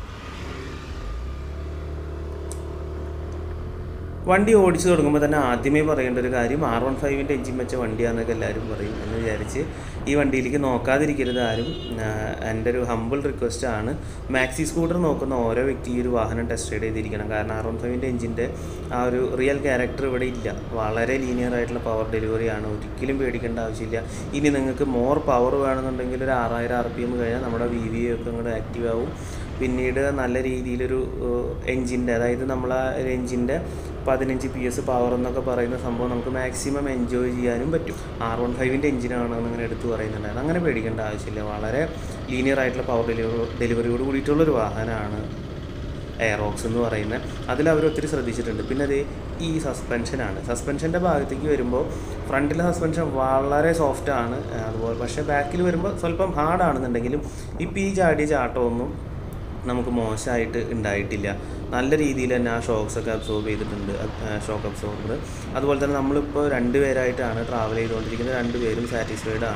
വണ്ടി ഓടിച്ചു തുടങ്ങുമ്പോൾ തന്നെ ആദ്യമേ പറയേണ്ട ഒരു കാര്യം, ആർ വൺ ഫൈവിൻ്റെ എഞ്ചിൻ വെച്ച വണ്ടിയാണെന്നൊക്കെ എല്ലാവരും പറയും. എന്ന് വിചാരിച്ച് ഈ വണ്ടിയിലേക്ക് നോക്കാതിരിക്കരുത് ആരും. എൻ്റെ ഒരു ഹമ്പിൾ റിക്വസ്റ്റ് ആണ്, മാക്സി സ്കൂട്ടർ നോക്കുന്ന ഓരോ വ്യക്തി ഈ ഒരു വാഹനം ടെസ്റ്റ് റൈഡ് ചെയ്തിരിക്കണം. കാരണം ആർ വൺ ഫൈവിൻ്റെ എഞ്ചിൻ്റെ ആ ഒരു റിയൽ ക്യാരക്ടർ ഇവിടെ ഇല്ല. വളരെ ലീനിയർ ആയിട്ടുള്ള പവർ ഡെലിവറിയാണ്. ഒരിക്കലും പേടിക്കേണ്ട ആവശ്യമില്ല. ഇനി നിങ്ങൾക്ക് മോർ പവർ വേണമെന്നുണ്ടെങ്കിൽ ഒരു ആറായിരം ആർ പി എം കഴിഞ്ഞാൽ നമ്മുടെ വി വി ഒക്കെ അങ്ങോട്ട് ആക്റ്റീവ് ആവും. പിന്നീട് നല്ല രീതിയിലൊരു എൻജിൻ്റെ, അതായത് നമ്മളെ എൻജിൻ്റെ പതിനഞ്ച് പി എസ് പവർ എന്നൊക്കെ പറയുന്ന സംഭവം നമുക്ക് മാക്സിമം എൻജോയ് ചെയ്യാനും പറ്റും. ആർ വൺ ഫൈവിൻ്റെ എഞ്ചിനാണെന്ന് അങ്ങനെ എടുത്ത് പറയുന്നുണ്ടായിരുന്നു. അങ്ങനെ പേടിക്കേണ്ട ആവശ്യമില്ല. വളരെ ലീനിയർ ആയിട്ടുള്ള പവർ ഡെലിവറി ഡെലിവറിയോട് കൂടിയിട്ടുള്ളൊരു വാഹനമാണ് എയറോക്സ് എന്ന് പറയുന്നത്. അതിൽ അവർ ഒത്തിരി ശ്രദ്ധിച്ചിട്ടുണ്ട്. പിന്നെ അത് ഈ സസ്പെൻഷനാണ്. സസ്പെൻഷൻ്റെ ഭാഗത്തേക്ക് വരുമ്പോൾ ഫ്രണ്ടിലെ സസ്പെൻഷൻ വളരെ സോഫ്റ്റാണ്. അതുപോലെ പക്ഷേ ബാക്കിൽ വരുമ്പോൾ സ്വല്പം ഹാർഡാണെന്നുണ്ടെങ്കിലും ഇപ്പോൾ ഈ ചാടിയ ചാട്ടമൊന്നും നമുക്ക് മോശമായിട്ട് ഉണ്ടായിട്ടില്ല. നല്ല രീതിയിൽ തന്നെ ആ ഷോക്സൊക്കെ അബ്സോർബ് ചെയ്തിട്ടുണ്ട്, ഷോക്ക് അബ്സോർബർ. അതുപോലെ തന്നെ നമ്മളിപ്പോൾ രണ്ട് പേരായിട്ടാണ് ട്രാവൽ ചെയ്തുകൊണ്ടിരിക്കുന്നത്. രണ്ട് പേരും സാറ്റിസ്ഫൈഡ് ആണ്.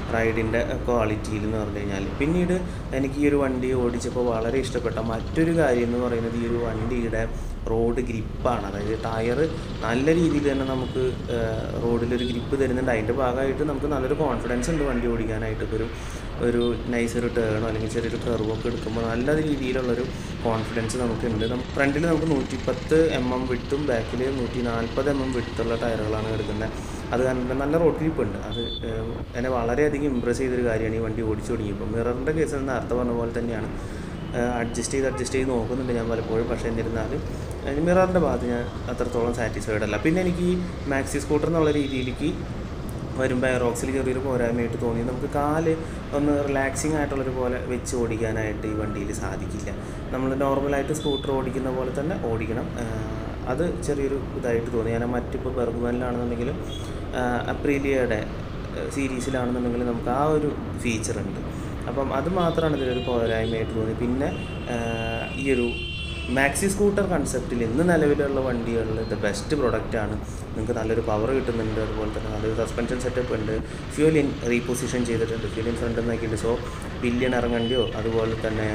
റൈഡിൻ്റെ ക്വാളിറ്റിയിൽ എന്ന് പറഞ്ഞു കഴിഞ്ഞാൽ. പിന്നീട് എനിക്ക് ഈ ഒരു വണ്ടി ഓടിച്ചപ്പോൾ വളരെ ഇഷ്ടപ്പെട്ട മറ്റൊരു കാര്യം എന്ന് പറയുന്നത് ഈ ഒരു വണ്ടിയുടെ റോഡ് ഗ്രിപ്പാണ്. അതായത് ടയർ നല്ല രീതിയിൽ തന്നെ നമുക്ക് റോഡിലൊരു ഗ്രിപ്പ് തരുന്നുണ്ട്. അതിൻ്റെ ഭാഗമായിട്ട് നമുക്ക് നല്ലൊരു കോൺഫിഡൻസ് ഉണ്ട് വണ്ടി ഓടിക്കാനായിട്ട്. ഇപ്പോൾ ഒരു ഒരു നൈസ് ഒരു ടേണോ അല്ലെങ്കിൽ ചെറിയൊരു കർവൊക്കെ എടുക്കുമ്പോൾ നല്ല രീതിയിലുള്ളൊരു കോൺഫിഡൻസ് നമുക്കുണ്ട്. ഫ്രണ്ടിൽ നമുക്ക് നൂറ്റി പത്ത് എം എം വിട്ടും ബാക്കിൽ നൂറ്റി നാൽപ്പത് എം എം വിട്ടുള്ള ടയറുകളാണ് എടുക്കുന്നത്. അത് കാരണം നല്ല റോഡ് ഗ്രിപ്പ് ഉണ്ട്. അത് എന്നെ വളരെയധികം ഇമ്പ്രസ് ചെയ്തൊരു കാര്യമാണ് ഈ വണ്ടി ഓടിച്ചു തുടങ്ങിയപ്പോൾ. മിററിൻ്റെ കേസിൽ നേരത്തെ പറഞ്ഞ പോലെ തന്നെയാണ്, അഡ്ജസ്റ്റ് ചെയ്ത് അഡ്ജസ്റ്റ് ചെയ്ത് നോക്കുന്നുണ്ട് ഞാൻ പലപ്പോഴും. പക്ഷേ എന്നിരുന്നാലും മിററിൻ്റെ ഭാഗത്ത് ഞാൻ അത്രത്തോളം സാറ്റിസ്ഫൈഡ് അല്ല. പിന്നെ എനിക്ക് ഈ മാക്സി സ്കൂട്ടർ എന്നുള്ള രീതിയിലേക്ക് വരുമ്പോൾ എയറോക്സിൽ ചെറിയൊരു പോരായ്മയായിട്ട് തോന്നി. നമുക്ക് കാല് ഒന്ന് റിലാക്സിങ് ആയിട്ടുള്ളൊരു പോലെ വെച്ച് ഓടിക്കാനായിട്ട് ഈ വണ്ടിയിൽ സാധിക്കില്ല. നമ്മൾ നോർമലായിട്ട് സ്കൂട്ടർ ഓടിക്കുന്ന പോലെ തന്നെ ഓടിക്കണം. അത് ചെറിയൊരു ഇതായിട്ട് തോന്നി. ഞാൻ മറ്റിപ്പോൾ ബെർഗ്മാനിലാണെന്നുണ്ടെങ്കിലും അപ്രീലിയയുടെ സീരീസിലാണെന്നുണ്ടെങ്കിലും നമുക്ക് ആ ഒരു ഫീച്ചറുണ്ട്. അപ്പം അത് മാത്രമാണ് ഇതിലൊരു പോരായ്മയായിട്ട് തോന്നി. പിന്നെ ഈ ഒരു മാക്സി സ്കൂട്ടർ കൺസെപ്റ്റിൽ ഇന്ന് നിലവിലുള്ള വണ്ടികളിൽ ദ ബെസ്റ്റ് പ്രൊഡക്റ്റാണ്. നിങ്ങൾക്ക് നല്ലൊരു പവർ കിട്ടുന്നുണ്ട്, അതുപോലെ തന്നെ നല്ലൊരു സസ്പെൻഷൻ സെറ്റപ്പ് ഉണ്ട്, ഫ്യൂൽ ഇൻ റീപൊസിഷൻ ചെയ്തിട്ടുണ്ട്, ഫ്യൂൽ ഇൻ ഫ്രണ്ട് നോക്കിയിട്ട്. സോ പില്യൺ ഇറങ്ങേണ്ടിയോ അതുപോലെ തന്നെ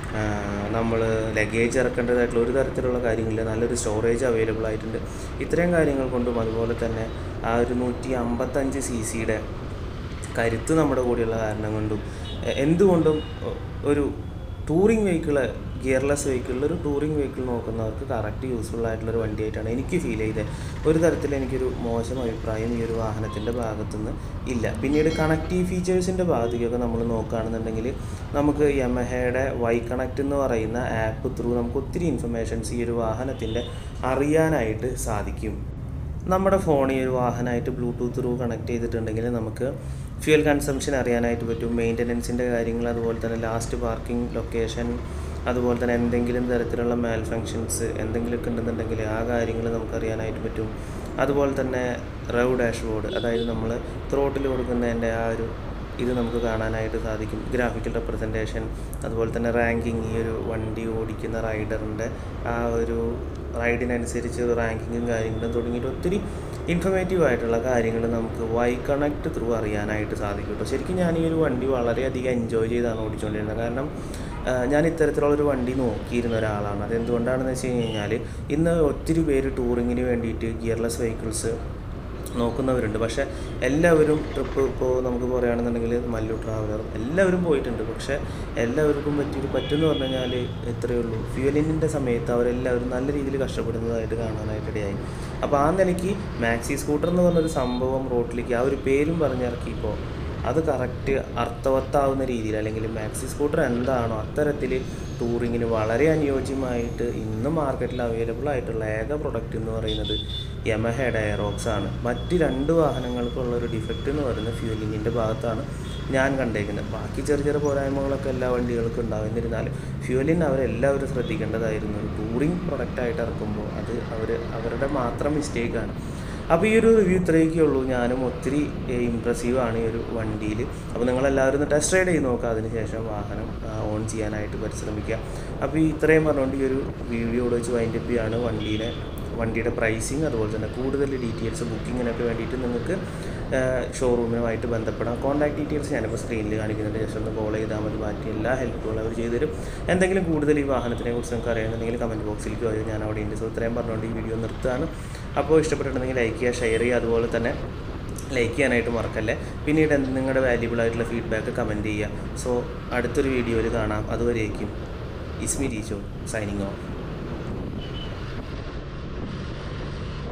നമ്മൾ ലഗേജ് ഇറക്കേണ്ടതായിട്ടുള്ള ഒരു തരത്തിലുള്ള കാര്യങ്ങളില്ല. നല്ലൊരു സ്റ്റോറേജ് അവൈലബിൾ ആയിട്ടുണ്ട്. ഇത്രയും കാര്യങ്ങൾ കൊണ്ടും അതുപോലെ തന്നെ ആ ഒരു നൂറ്റി അമ്പത്തഞ്ച് സി സിയുടെ കരുത്ത് നമ്മുടെ കൂടെയുള്ള കാരണം കൊണ്ടും എന്തുകൊണ്ടും ഒരു ടൂറിങ് വെഹിക്കിൾ, ഗിയർലെസ് വെഹിക്കിളിൽ ഒരു ടൂറിങ് വെഹിക്കിൾ നോക്കുന്നവർക്ക് കറക്റ്റ് യൂസ്ഫുൾ ആയിട്ടുള്ളൊരു വണ്ടിയായിട്ടാണ് എനിക്ക് ഫീൽ ചെയ്തത്. ഒരു തരത്തിൽ എനിക്കൊരു മോശം അഭിപ്രായം ഈ ഒരു വാഹനത്തിൻ്റെ ഭാഗത്തുനിന്ന് ഇല്ല. പിന്നീട് കണക്റ്റീവ് ഫീച്ചേഴ്സിൻ്റെ ഭാഗത്തേക്കൊക്കെ നമ്മൾ നോക്കുകയാണെന്നുണ്ടെങ്കിൽ നമുക്ക് യമഹയുടെ വൈ കണക്റ്റ് എന്ന് പറയുന്ന ആപ്പ് ത്രൂ നമുക്ക് ഒത്തിരി ഇൻഫർമേഷൻസ് ഈ ഒരു വാഹനത്തിൻ്റെ അറിയാനായിട്ട് സാധിക്കും. നമ്മുടെ ഫോൺ ഈ ഒരു വാഹനമായിട്ട് ബ്ലൂടൂത്ത് ത്രൂ കണക്ട് ചെയ്തിട്ടുണ്ടെങ്കിൽ നമുക്ക് ഫ്യൂൽ കൺസംഷൻ അറിയാനായിട്ട് പറ്റും, മെയിൻ്റനൻസിൻ്റെ കാര്യങ്ങൾ, അതുപോലെ തന്നെ ലാസ്റ്റ് പാർക്കിംഗ് ലൊക്കേഷൻ, അതുപോലെ തന്നെ എന്തെങ്കിലും തരത്തിലുള്ള മാൽ ഫങ്ഷൻസ് എന്തെങ്കിലുമൊക്കെ ഉണ്ടെന്നുണ്ടെങ്കിൽ ആ കാര്യങ്ങൾ നമുക്കറിയാനായിട്ട് പറ്റും. അതുപോലെ തന്നെ റവ് ഡാഷ്ബോർഡ്, അതായത് നമ്മൾ ത്രോട്ടിൽ കൊടുക്കുന്നതിൻ്റെ ആ ഒരു ഇത് നമുക്ക് കാണാനായിട്ട് സാധിക്കും. ഗ്രാഫിക്കൽ റെപ്രസെൻറ്റേഷൻ, അതുപോലെ തന്നെ റാങ്കിങ്, ഈ ഒരു വണ്ടി ഓടിക്കുന്ന റൈഡറിൻ്റെ ആ ഒരു റൈഡിനനുസരിച്ച് റാങ്കിങ്ങും കാര്യങ്ങളും തുടങ്ങിയിട്ട് ഒത്തിരി ഇൻഫർമേറ്റീവ് ആയിട്ടുള്ള കാര്യങ്ങൾ നമുക്ക് വൈ കണക്ട് ത്രൂ അറിയാനായിട്ട് സാധിക്കും കേട്ടോ. ശരിക്കും ഞാൻ ഈ ഒരു വണ്ടി വളരെയധികം എൻജോയ് ചെയ്താണ് ഓടിച്ചുകൊണ്ടിരുന്നത്. കാരണം ഞാൻ ഇത്തരത്തിലുള്ളൊരു വണ്ടി നോക്കിയിരുന്ന ഒരാളാണ്. അതെന്തുകൊണ്ടാണെന്ന് വെച്ച് കഴിഞ്ഞാൽ ഇന്ന് ഒത്തിരി പേര് ടൂറിങ്ങിന് വേണ്ടിയിട്ട് ഗിയർലെസ് വെഹിക്കിൾസ് നോക്കുന്നവരുണ്ട്. പക്ഷേ എല്ലാവരും ട്രിപ്പ് ഇപ്പോൾ നമുക്ക് പറയുകയാണെന്നുണ്ടെങ്കിൽ മല്ലു ട്രാവലറും എല്ലാവരും പോയിട്ടുണ്ട്. പക്ഷേ എല്ലാവർക്കും പറ്റിയൊരു പറ്റുമെന്ന് പറഞ്ഞു കഴിഞ്ഞാൽ ഇത്രയേ ഉള്ളൂ, ഫ്യൂലിൻ്റെ സമയത്ത് അവരെല്ലാവരും നല്ല രീതിയിൽ കഷ്ടപ്പെടുന്നതായിട്ട് കാണാനായിട്ടിടയായി. അപ്പോൾ ആ നിലയ്ക്ക് മാക്സി സ്കൂട്ടർ എന്ന് പറഞ്ഞൊരു സംഭവം റോട്ടിലേക്ക് ആ ഒരു പേരും പറഞ്ഞിറക്കിയപ്പോൾ അത് കറക്റ്റ് അർത്ഥവത്താവുന്ന രീതിയിൽ, അല്ലെങ്കിൽ മാക്സി സ്കൂട്ടർ എന്താണോ അത്തരത്തിൽ ടൂറിങ്ങിന് വളരെ അനുയോജ്യമായിട്ട് ഇന്ന് മാർക്കറ്റിൽ അവൈലബിൾ ആയിട്ടുള്ള ഏക പ്രൊഡക്റ്റ് എന്ന് പറയുന്നത് യമഹയുടെ എയറോക്സ് ആണ്. മറ്റ് രണ്ട് വാഹനങ്ങൾക്കുള്ളൊരു ഡിഫക്റ്റ് എന്ന് പറയുന്നത് ഫ്യൂലിങ്ങിൻ്റെ ഭാഗത്താണ് ഞാൻ കണ്ടേക്കുന്നത്. ബാക്കി ചെറിയ ചെറിയ പോരായ്മകളൊക്കെ എല്ലാ വണ്ടികൾക്കും ഉണ്ടാവും. എന്നിരുന്നാലും ഫ്യൂലിന് അവരെല്ലാവരും ശ്രദ്ധിക്കേണ്ടതായിരുന്നു. ഒരു ടൂറിങ് പ്രൊഡക്റ്റായിട്ട് ഇറക്കുമ്പോൾ അത് അവർ അവരുടെ മാത്രം മിസ്റ്റേക്കാണ്. അപ്പോൾ ഈ ഒരു റിവ്യൂ ഇത്രയൊക്കെ ഉള്ളൂ. ഞാനും ഒത്തിരി ഇമ്പ്രസീവാണ് ഈ ഒരു വണ്ടിയിൽ. അപ്പോൾ നിങ്ങളെല്ലാവരും ഒന്ന് ടെസ്റ്റ് റൈഡ് ചെയ്ത് നോക്കുക, അതിനുശേഷം വാഹനം ഓൺ ചെയ്യാനായിട്ട് പരിശ്രമിക്കുക. അപ്പോൾ ഈ ഇത്രയും പറഞ്ഞുകൊണ്ട് ഈ ഒരു വീഡിയോ വെച്ച് വൈൻഡ് അപ്പ് ചെയ്യാണ് വണ്ടീനെ വണ്ടിയുടെ പ്രൈസിങ്, അതുപോലെ തന്നെ കൂടുതൽ ഡീറ്റെയിൽസ് ബുക്കിങ്ങിനൊക്കെ വേണ്ടിയിട്ട് നിങ്ങൾക്ക് ഷോറൂമുമായിട്ട് ബന്ധപ്പെടാം. കോൺടാക്ട് ഡീറ്റെയിൽസ് ഞാനിപ്പോൾ സ്ക്രീനിൽ കാണിക്കുന്നുണ്ട്. ജസ്റ്റ് ഒന്ന് കോൾ ചെയ്താൽ മതി. ബാക്കി എല്ലാ ഹെൽപ്പുകളും അവർ ചെയ്തുതരും. എന്തെങ്കിലും കൂടുതൽ ഈ വാഹനത്തിനെ കുറിച്ച് നിങ്ങൾക്ക് അറിയാമെന്നുണ്ടെങ്കിൽ കമൻറ്റ് ബോക്സിലേക്ക് വരും, ഞാൻ അവിടെ ഉണ്ട്. സോ ഇത്രയും പറഞ്ഞുകൊണ്ട് ഈ വീഡിയോ നിർത്തുകയാണ്. അപ്പോൾ ഇഷ്ടപ്പെട്ടിട്ടുണ്ടെങ്കിൽ ലൈക്ക് ചെയ്യുക, ഷെയർ ചെയ്യുക, അതുപോലെ തന്നെ ലൈക്ക് ചെയ്യാനായിട്ട് മറക്കല്ലേ. പിന്നീട് നിങ്ങളുടെ വാല്യുബിൾ ആയിട്ടുള്ള ഫീഡ്ബാക്ക് കമൻറ്റ് ചെയ്യുക. സോ അടുത്തൊരു വീഡിയോയിൽ കാണാം. അതുവരേക്കും ഇസ്മി ടീച്ചോ സൈനിങ് ഓഫ്.